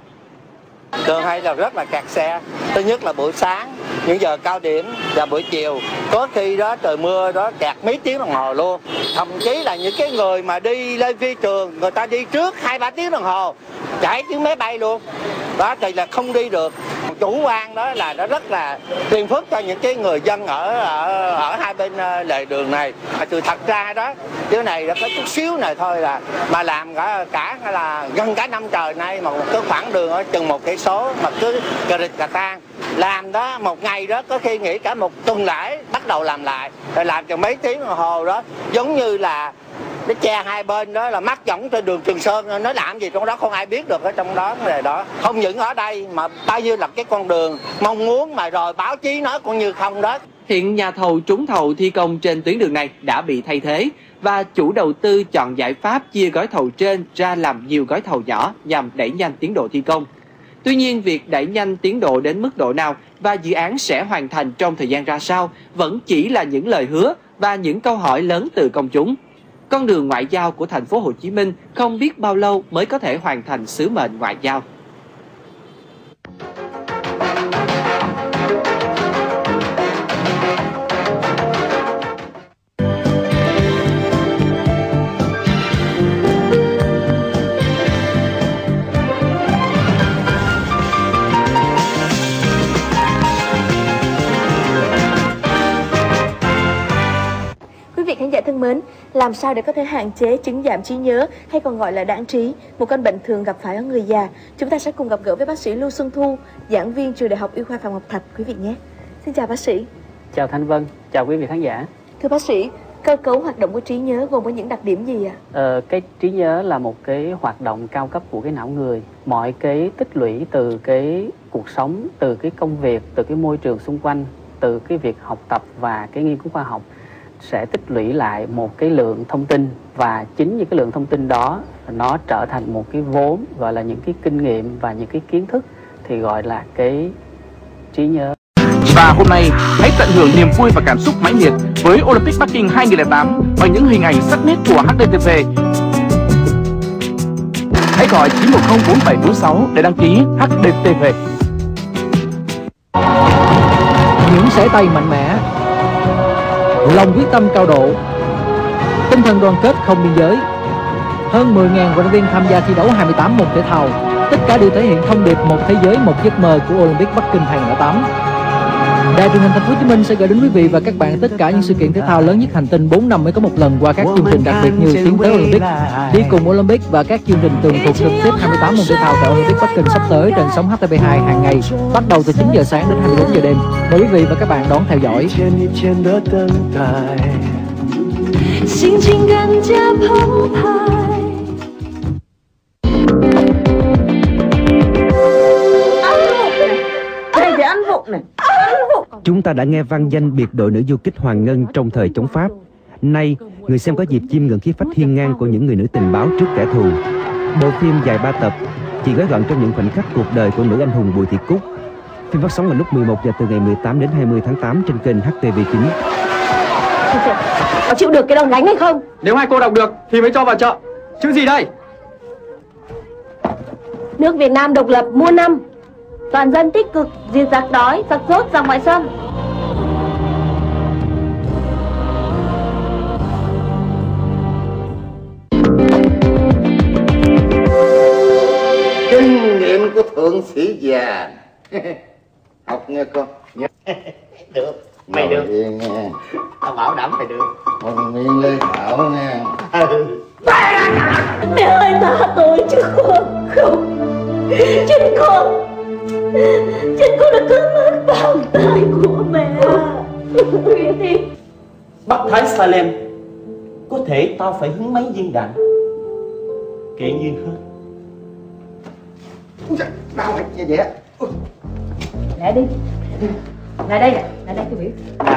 Đường hay là rất là kẹt xe. Thứ nhất là buổi sáng, những giờ cao điểm và buổi chiều. Có khi đó trời mưa đó kẹt mấy tiếng đồng hồ luôn. Thậm chí là những cái người mà đi lên phi trường, người ta đi trước hai ba tiếng đồng hồ, chạy chuyến máy bay luôn. Đó thì là không đi được. Chủ quan đó là nó rất là phiền phức cho những cái người dân ở ở, ở hai bên lề đường này. Từ thật ra đó, cái này nó có chút xíu này thôi là mà làm cả cả là gần cả năm trời nay mà một cái khoảng đường ở chừng một cây số mà cứ cà rịch cà tan làm đó một ngày đó có khi nghỉ cả một tuần lễ bắt đầu làm lại rồi làm chừng mấy tiếng đồng hồ đó, giống như là cái che hai bên đó là mắc võng trên đường Trường Sơn, nó làm gì trong đó không ai biết được ở trong đó này đó. Không những ở đây mà bao nhiêu là cái con đường mong muốn mà rồi báo chí nói cũng như không đó. Hiện nhà thầu trúng thầu thi công trên tuyến đường này đã bị thay thế và chủ đầu tư chọn giải pháp chia gói thầu trên ra làm nhiều gói thầu nhỏ nhằm đẩy nhanh tiến độ thi công. Tuy nhiên, việc đẩy nhanh tiến độ đến mức độ nào và dự án sẽ hoàn thành trong thời gian ra sao vẫn chỉ là những lời hứa và những câu hỏi lớn từ công chúng. Con đường ngoại giao của thành phố Hồ Chí Minh không biết bao lâu mới có thể hoàn thành sứ mệnh ngoại giao. Khán giả thân mến, làm sao để có thể hạn chế chứng giảm trí nhớ hay còn gọi là đãng trí, một căn bệnh thường gặp phải ở người già? Chúng ta sẽ cùng gặp gỡ với bác sĩ Lưu Xuân Thu, giảng viên trường Đại học Y khoa Phạm Ngọc Thạch, quý vị nhé. Xin chào bác sĩ. chào Thanh Vân, chào quý vị khán giả. Thưa bác sĩ, cơ cấu hoạt động của trí nhớ gồm có những đặc điểm gì ạ? Ờ, cái trí nhớ là một cái hoạt động cao cấp của cái não người. Mọi cái tích lũy từ cái cuộc sống, từ cái công việc, từ cái môi trường xung quanh, từ cái việc học tập và cái nghiên cứu khoa học sẽ tích lũy lại một cái lượng thông tin, và chính những cái lượng thông tin đó nó trở thành một cái vốn, gọi là những cái kinh nghiệm và những cái kiến thức, thì gọi là cái trí nhớ. Và hôm nay, hãy tận hưởng niềm vui và cảm xúc mãnh liệt với Olympic Bắc Kinh hai không không tám bằng những hình ảnh sắc nét của hát đê tê vê. Hãy gọi chín một không bốn bảy bốn sáu để đăng ký hát đê tê vê. Những sải tay mạnh mẽ, lòng quyết tâm cao độ, tinh thần đoàn kết không biên giới. Hơn mười nghìn vận động viên tham gia thi đấu hai mươi tám môn thể thao. Tất cả đều thể hiện thông điệp một thế giới, một giấc mơ của Olympic Bắc Kinh hai không không tám. Đài truyền hình Thành phố Hồ Chí Minh sẽ gửi đến quý vị và các bạn tất cả những sự kiện thể thao lớn nhất hành tinh, bốn năm mới có một lần, qua các chương trình đặc biệt như Tiến tới Olympic, đi cùng Olympic và các chương trình tường thuật trực tiếp hai mươi tám môn thể thao tại Olympic Bắc Kinh sắp tới trên sóng hát tê vê hai hàng ngày, bắt đầu từ chín giờ sáng đến hai mươi bốn giờ đêm. Mời quý vị và các bạn đón theo dõi. Chúng ta đã nghe vang danh biệt đội nữ du kích Hoàng Ngân trong thời chống Pháp. Nay, người xem có dịp chiêm ngưỡng khí phách hiên ngang của những người nữ tình báo trước kẻ thù. Bộ phim dài ba tập, chỉ gói gọn trong những khoảnh khắc cuộc đời của nữ anh hùng Bùi Thị Cúc. Phim phát sóng vào lúc mười một giờ từ ngày mười tám đến hai mươi tháng tám trên kênh hát tê vê chín. Có chịu được cái đòn gánh hay không? Nếu hai cô đọc được thì mới cho vào chợ. Chữ gì đây? Nước Việt Nam độc lập muôn năm, toàn dân tích cực diệt giặc đói, giặc rốt, giặc ngoại xâm. Kinh nghiệm của thượng sĩ già. Học nghe con. Được, mày được. Nghe. Tao bảo đảm mày được. Con miệng Lê Thảo nghe. Ừ. Mẹ ơi, tha tôi chứ không, không. Chân con, chân con đã cướp mất vòng tay của mẹ. Nguyễn Thị. Bắc Thái Salem, có thể tao phải hứng mấy viên đạn. Kệ nhiên hơn. Đau hết như vậy á. Lại đi. Lại đây nè, lại đây tôi biểu.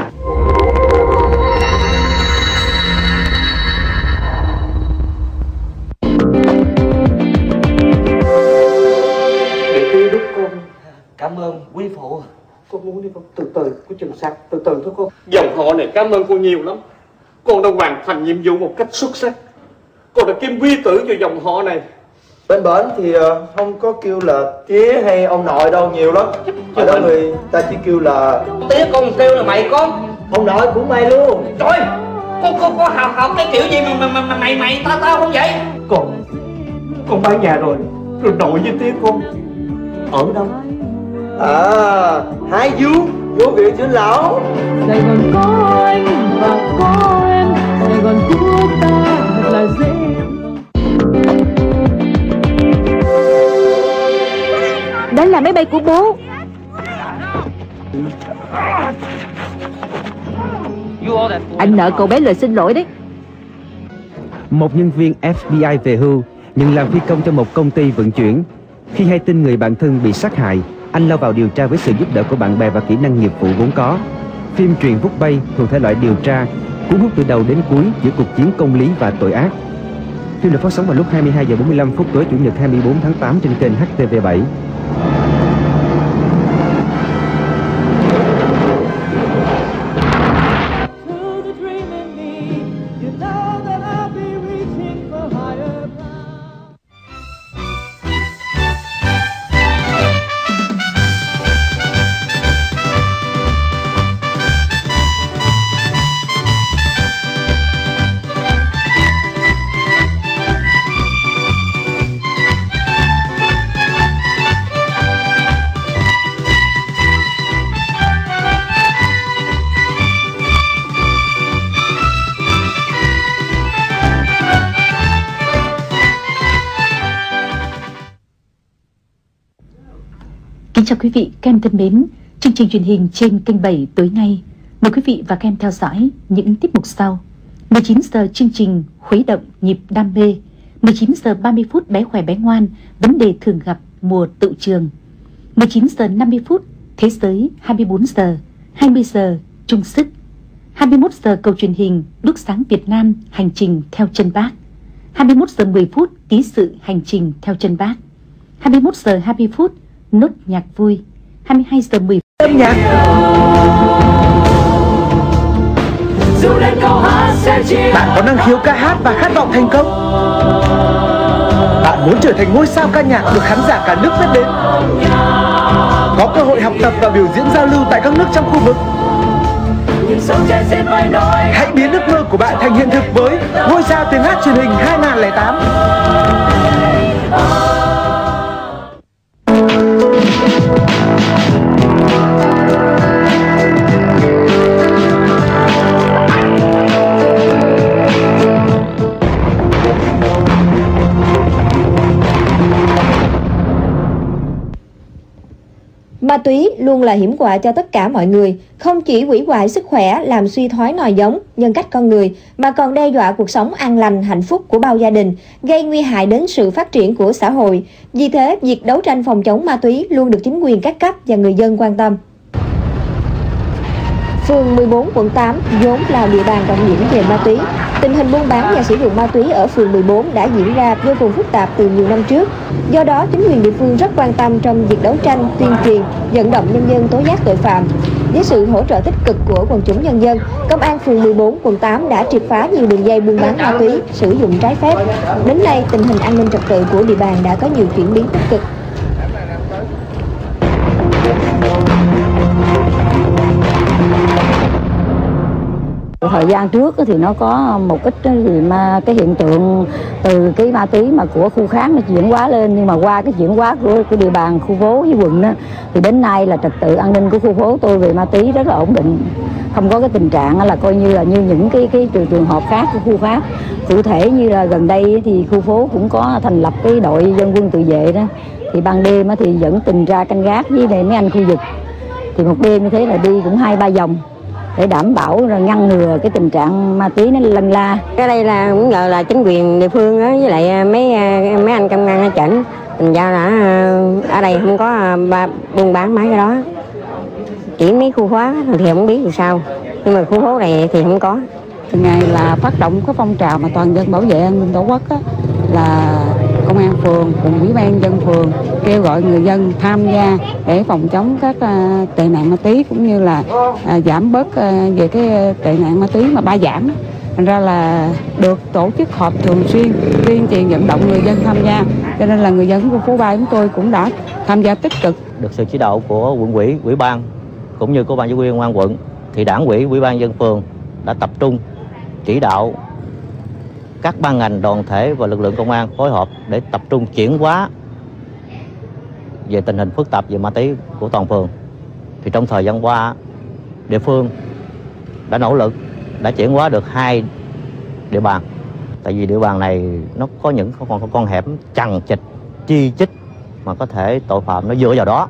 Để tôi đúc con. Cảm ơn quý phụ. Con muốn đi con, từ từ, có chừng sao, từ từ thôi con. Dòng họ này cảm ơn con nhiều lắm. Con đã hoàn thành nhiệm vụ một cách xuất sắc. Con đã kim quy tử cho dòng họ này. Bên bển thì uh, không có kêu là tía hay ông nội đâu, nhiều lắm. Ở đó người ta chỉ kêu là tía, con kêu là mày con. Ông nội cũng mày luôn. Trời, con con có học học cái kiểu gì mà, mà, mà mày mày tao tao không vậy? Con, con bán nhà rồi, rồi nội với tía con ở đâu? À, Hải Du, vô viện trưởng lão. Sài Gòn có anh và có em, Sài Gòn của ta thật là dễ. Đó là máy bay của bố. Anh nợ cậu bé lời xin lỗi đấy. Một nhân viên ép bê i về hưu nhưng làm phi công cho một công ty vận chuyển. Khi hay tin người bạn thân bị sát hại, anh lao vào điều tra với sự giúp đỡ của bạn bè và kỹ năng nghiệp vụ vốn có. Phim truyền vút bay thuộc thể loại điều tra, cuốn hút từ đầu đến cuối giữa cuộc chiến công lý và tội ác. Phim được phát sóng vào lúc hai mươi hai giờ bốn mươi lăm phút tối Chủ nhật hai mươi bốn tháng tám trên kênh hát tê vê bảy. Kính chào quý vị, các em thân mến. Chương trình truyền hình trên kênh bảy tối nay Mời quý vị và các em theo dõi những tiết mục sau. mười chín giờ chương trình Khuấy động nhịp đam mê. mười chín giờ ba mươi phút Bé khỏe bé ngoan, vấn đề thường gặp mùa tựu trường. mười chín giờ năm mươi phút Thế giới hai mươi bốn giờ. hai mươi giờ Chung sức. hai mươi mốt giờ cầu truyền hình Lúc sáng Việt Nam hành trình theo chân Bác. hai mươi mốt giờ mười phút Ký sự hành trình theo chân Bác. hai mươi mốt giờ hai mươi phút Nốt nhạc vui. hai mươi hai giờ mười phút âm nhạc. Bạn có năng khiếu ca hát và khát vọng thành công. Bạn muốn trở thành ngôi sao ca nhạc được khán giả cả nước biết đến. Có cơ hội học tập và biểu diễn giao lưu tại các nước trong khu vực. Hãy biến ước mơ của bạn thành hiện thực với ngôi sao tiếng hát truyền hình hai không không tám. Ma túy luôn là hiểm họa cho tất cả mọi người, không chỉ hủy hoại sức khỏe, làm suy thoái nòi giống, nhân cách con người, mà còn đe dọa cuộc sống an lành, hạnh phúc của bao gia đình, gây nguy hại đến sự phát triển của xã hội. Vì thế, việc đấu tranh phòng chống ma túy luôn được chính quyền các cấp và người dân quan tâm. Phường mười bốn quận tám vốn là địa bàn trọng điểm về ma túy. Tình hình buôn bán và sử dụng ma túy ở phường mười bốn đã diễn ra vô cùng phức tạp từ nhiều năm trước. Do đó, chính quyền địa phương rất quan tâm trong việc đấu tranh, tuyên truyền, vận động nhân dân tố giác tội phạm. Với sự hỗ trợ tích cực của quần chúng nhân dân, Công an phường mười bốn quận tám đã triệt phá nhiều đường dây buôn bán ma túy, sử dụng trái phép. Đến nay, tình hình an ninh trật tự của địa bàn đã có nhiều chuyển biến tích cực. Thời gian trước thì nó có một ít gì mà cái hiện tượng từ cái ma túy mà của khu khác nó chuyển hóa lên, nhưng mà qua cái chuyển hóa của cái địa bàn khu phố với quận đó, thì đến nay là trật tự an ninh của khu phố tôi về ma túy rất là ổn định, không có cái tình trạng là coi như là như những cái cái trường trường hợp khác của khu khác. Cụ thể như là gần đây thì khu phố cũng có thành lập cái đội dân quân tự vệ đó, thì ban đêm thì vẫn tuần tra canh gác với mấy anh khu vực, thì một đêm như thế là đi cũng hai ba vòng để đảm bảo là ngăn ngừa cái tình trạng ma túy nó lân la. Cái đây là cũng nhờ là chính quyền địa phương đó, với lại mấy mấy anh công an ở tỉnh, thành ra là ở đây không có buôn bán mấy cái đó. Chỉ mấy khu phố thì không biết làm sao, nhưng mà khu phố này thì không có. Ngày là phát động cái phong trào mà toàn dân bảo vệ an ninh tổ quốc á, là công an phường cùng ủy ban dân phường kêu gọi người dân tham gia để phòng chống các uh, tệ nạn ma túy, cũng như là uh, giảm bớt uh, về cái tệ nạn ma túy mà ba giảm. Thành ra là được tổ chức họp thường xuyên tuyên truyền vận động người dân tham gia, cho nên là người dân của phố Ba chúng tôi cũng đã tham gia tích cực. Được sự chỉ đạo của quận ủy, ủy ban cũng như của ban chỉ huy công an quận, thì đảng ủy, ủy ban dân phường đã tập trung chỉ đạo các ban ngành đoàn thể và lực lượng công an phối hợp để tập trung chuyển hóa về tình hình phức tạp về ma túy của toàn phường. Thì trong thời gian qua, địa phương đã nỗ lực đã chuyển hóa được hai địa bàn. Tại vì địa bàn này nó có những con con hẻm chằng chịt, chi chít mà có thể tội phạm nó dựa vào đó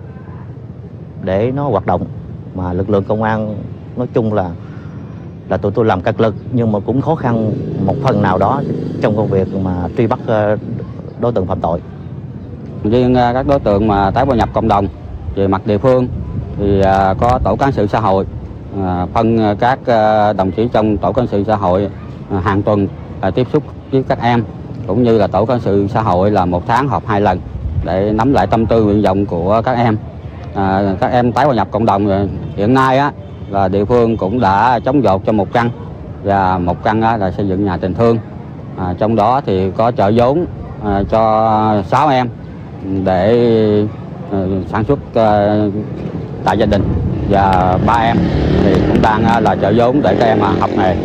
để nó hoạt động, mà lực lượng công an nói chung là là tụi tôi làm cật lực, nhưng mà cũng khó khăn một phần nào đó trong công việc mà truy bắt đối tượng phạm tội. Riêng các đối tượng mà tái hòa nhập cộng đồng về mặt địa phương thì có tổ cán sự xã hội, phân các đồng chí trong tổ cán sự xã hội hàng tuần tiếp xúc với các em, cũng như là tổ cán sự xã hội là một tháng họp hai lần để nắm lại tâm tư nguyện vọng của các em. À, các em tái hòa nhập cộng đồng hiện nay á, là địa phương cũng đã chống dột cho một căn, và một căn á, là xây dựng nhà tình thương. À, trong đó thì có trợ vốn à, cho sáu em để à, sản xuất à, tại gia đình, và ba em thì cũng đang à, là trợ vốn để các em à, học nghề.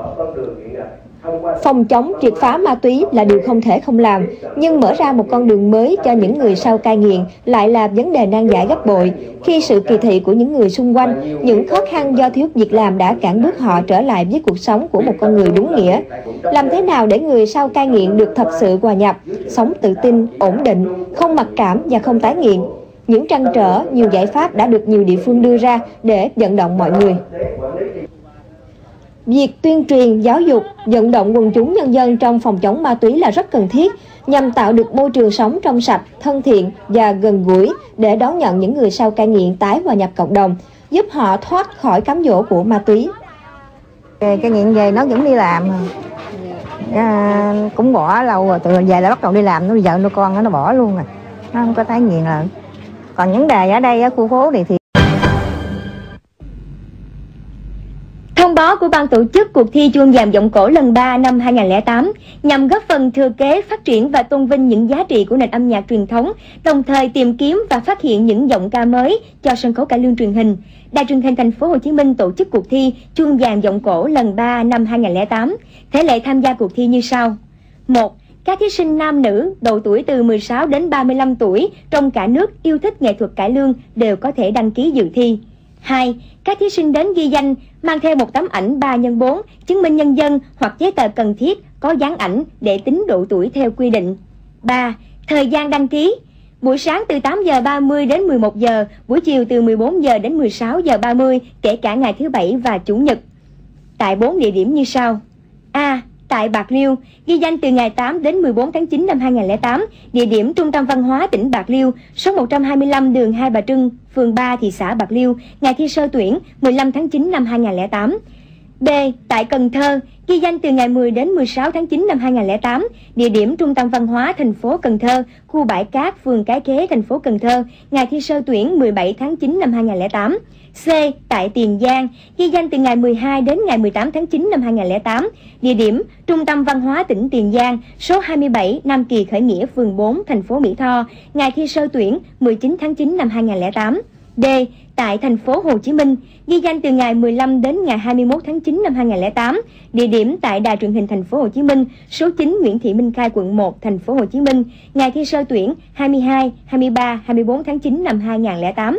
Phòng chống triệt phá ma túy là điều không thể không làm, nhưng mở ra một con đường mới cho những người sau cai nghiện lại là vấn đề nan giải gấp bội, khi sự kỳ thị của những người xung quanh, những khó khăn do thiếu việc làm đã cản bước họ trở lại với cuộc sống của một con người đúng nghĩa. Làm thế nào để người sau cai nghiện được thật sự hòa nhập, sống tự tin, ổn định, không mặc cảm và không tái nghiện? những trăn trở, nhiều giải pháp đã được nhiều địa phương đưa ra để vận động mọi người. Việc tuyên truyền, giáo dục, vận động quần chúng nhân dân trong phòng chống ma túy là rất cần thiết nhằm tạo được môi trường sống trong sạch, thân thiện và gần gũi để đón nhận những người sau cai nghiện tái hòa nhập cộng đồng, giúp họ thoát khỏi cám dỗ của ma túy. Cái nghiện về nó vẫn đi làm, à, cũng bỏ lâu rồi, từ về là bắt đầu đi làm, nó vợ nuôi con nó bỏ luôn rồi, nó không có tái nghiện rồi. Còn những đề ở đây ở khu phố này thì thông báo của ban tổ chức cuộc thi chuông vàng giọng cổ lần ba năm hai nghìn không trăm lẻ tám nhằm góp phần thừa kế, phát triển và tôn vinh những giá trị của nền âm nhạc truyền thống, đồng thời tìm kiếm và phát hiện những giọng ca mới cho sân khấu cải lương truyền hình. Đài truyền hình Thành phố Hồ Chí Minh tổ chức cuộc thi chuông vàng giọng cổ lần ba năm hai nghìn không trăm lẻ tám. Thể lệ tham gia cuộc thi như sau: một. Các thí sinh nam nữ độ tuổi từ mười sáu đến ba mươi lăm tuổi trong cả nước yêu thích nghệ thuật cải lương đều có thể đăng ký dự thi. hai. Các thí sinh đến ghi danh mang theo một tấm ảnh ba nhân bốn, chứng minh nhân dân hoặc giấy tờ cần thiết có dán ảnh để tính độ tuổi theo quy định. ba. Thời gian đăng ký: buổi sáng từ tám giờ ba mươi đến mười một giờ, buổi chiều từ mười bốn giờ đến mười sáu giờ ba mươi, kể cả ngày thứ Bảy và Chủ nhật. Tại bốn địa điểm như sau. A. Tại Bạc Liêu, ghi danh từ ngày tám đến mười bốn tháng chín năm hai nghìn không trăm lẻ tám, địa điểm Trung tâm Văn hóa tỉnh Bạc Liêu, số một trăm hai mươi lăm đường Hai Bà Trưng, phường ba, thị xã Bạc Liêu, ngày thi sơ tuyển mười lăm tháng chín năm hai nghìn không trăm lẻ tám. B. Tại Cần Thơ, ghi danh từ ngày mười đến mười sáu tháng chín năm hai nghìn không trăm lẻ tám, địa điểm Trung tâm Văn hóa thành phố Cần Thơ, khu Bãi Cát, phường Cái Khế, thành phố Cần Thơ, ngày thi sơ tuyển mười bảy tháng chín năm hai nghìn không trăm lẻ tám. C. Tại Tiền Giang, ghi danh từ ngày mười hai đến ngày mười tám tháng chín năm hai nghìn không trăm lẻ tám, địa điểm Trung tâm Văn hóa tỉnh Tiền Giang, số hai mươi bảy Nam Kỳ Khởi Nghĩa, phường bốn, thành phố Mỹ Tho, ngày thi sơ tuyển mười chín tháng chín năm hai nghìn không trăm lẻ tám. D. Tại Thành phố Hồ Chí Minh, ghi danh từ ngày mười lăm đến ngày hai mươi mốt tháng chín năm hai nghìn không trăm lẻ tám, địa điểm tại Đài truyền hình Thành phố Hồ Chí Minh, số chín Nguyễn Thị Minh Khai, quận một, Thành phố Hồ Chí Minh, ngày thi sơ tuyển hai mươi hai, hai mươi ba, hai mươi bốn tháng chín năm hai nghìn không trăm lẻ tám.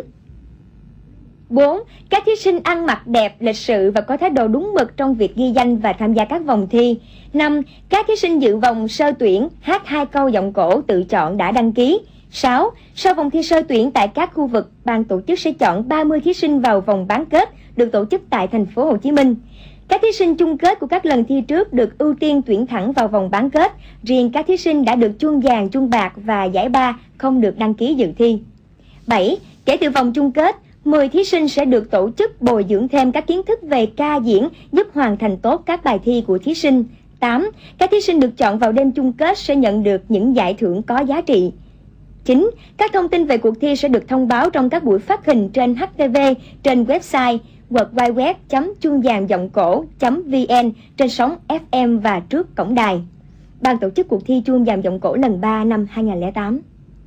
bốn. Các thí sinh ăn mặc đẹp, lịch sự và có thái độ đúng mực trong việc ghi danh và tham gia các vòng thi. năm. Các thí sinh dự vòng sơ tuyển hát hai câu giọng cổ tự chọn đã đăng ký. sáu. Sau vòng thi sơ tuyển tại các khu vực, ban tổ chức sẽ chọn ba mươi thí sinh vào vòng bán kết được tổ chức tại Thành phố Hồ Chí Minh. Các thí sinh chung kết của các lần thi trước được ưu tiên tuyển thẳng vào vòng bán kết. Riêng các thí sinh đã được chuông vàng, chuông bạc và giải ba không được đăng ký dự thi. bảy. Kể từ vòng chung kết, mười thí sinh sẽ được tổ chức bồi dưỡng thêm các kiến thức về ca diễn giúp hoàn thành tốt các bài thi của thí sinh. tám. Các thí sinh được chọn vào đêm chung kết sẽ nhận được những giải thưởng có giá trị. chín. Các thông tin về cuộc thi sẽ được thông báo trong các buổi phát hình trên hát tê vê, trên website w w w chấm chuông vàng giọng cổ chấm v n, trên sóng ép em và trước cổng đài. Ban tổ chức cuộc thi chuông vàng giọng cổ lần ba năm hai nghìn không trăm lẻ tám.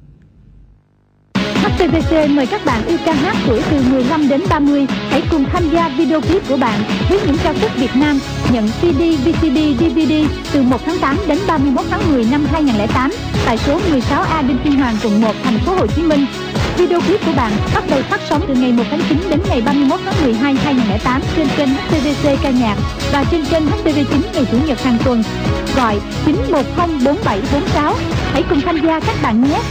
hát tê vê xê mời các bạn yêu ca hát tuổi từ mười lăm đến ba mươi hãy cùng tham gia video clip của bạn với những ca khúc Việt Nam, nhận xê đê, vê xê đê, đê vê đê từ một tháng tám đến ba mươi mốt tháng mười năm hai nghìn không trăm lẻ tám tại số mười sáu A Đinh Tiên Hoàng, quận một, Thành phố Hồ Chí Minh. Video clip của bạn bắt đầu phát sóng từ ngày một tháng chín đến ngày ba mươi mốt tháng mười hai năm hai nghìn không trăm lẻ tám trên kênh hát tê vê xê ca nhạc và trên kênh hát tê vê chín ngày Chủ nhật hàng tuần. Gọi chín một không bốn bảy bốn sáu. Hãy cùng tham gia các bạn nhé.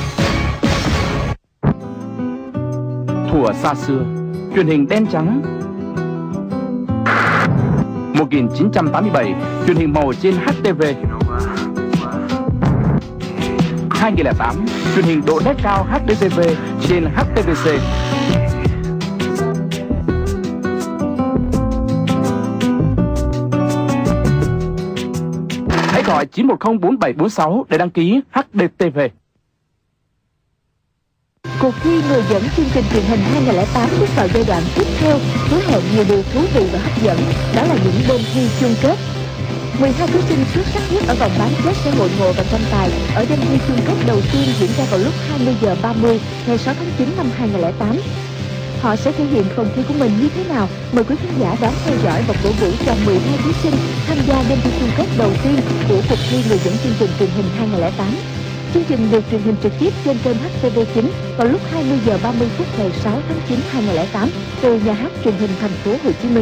Thuở xa xưa, truyền hình đen trắng. một nghìn chín trăm tám mươi bảy, truyền hình màu trên hát tê vê. hai nghìn không trăm lẻ tám, truyền hình độ nét cao hát đê tê vê trên hát tê vê xê. Hãy gọi chín một không bốn bảy bốn sáu để đăng ký hát đê tê vê. Cuộc thi người dẫn chương trình truyền hình hai nghìn không trăm lẻ tám bước vào giai đoạn tiếp theo, hứa hẹn nhiều điều thú vị và hấp dẫn. Đó là những đêm thi chung kết. mười hai thí sinh xuất sắc nhất ở vòng bán kết sẽ hội ngộ và tranh tài ở đêm thi chung kết đầu tiên diễn ra vào lúc hai mươi giờ ba mươi ngày sáu tháng chín năm hai nghìn không trăm lẻ tám. Họ sẽ thể hiện phần thi của mình như thế nào? Mời quý khán giả đón theo dõi và cổ vũ cho mười hai thí sinh tham gia đêm thi chung kết đầu tiên của cuộc thi người dẫn chương trình truyền hình hai nghìn không trăm lẻ tám. Chương trình được truyền hình trực tiếp trên kênh hát tê vê chín vào lúc hai mươi giờ ba mươi phút ngày sáu tháng chín năm hai nghìn không trăm lẻ tám từ nhà hát truyền hình Thành phố Hồ Chí Minh.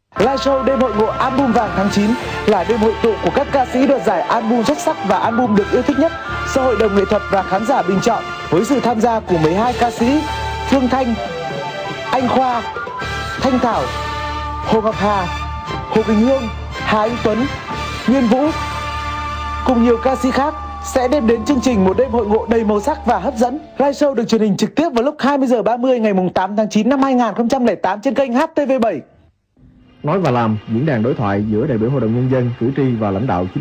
Live show đêm hội ngộ album vàng tháng chín là đêm hội tụ của các ca sĩ đoạt giải album xuất sắc và album được yêu thích nhất do hội đồng nghệ thuật và khán giả bình chọn, với sự tham gia của mười hai ca sĩ Phương Thanh, Anh Khoa, Thanh Thảo, Hồ Ngọc Hà, Hồ Quỳnh Hương, Hà Anh Tuấn, Nguyên Vũ cùng nhiều ca sĩ khác sẽ đem đến chương trình một đêm hội ngộ đầy màu sắc và hấp dẫn. Live show được truyền hình trực tiếp vào lúc hai mươi giờ ba mươi ngày tám tháng chín năm hai nghìn không trăm lẻ tám trên kênh H T V bảy. Nói và làm, diễn đàn đối thoại giữa đại biểu Hội đồng Nhân dân, cử tri và lãnh đạo chính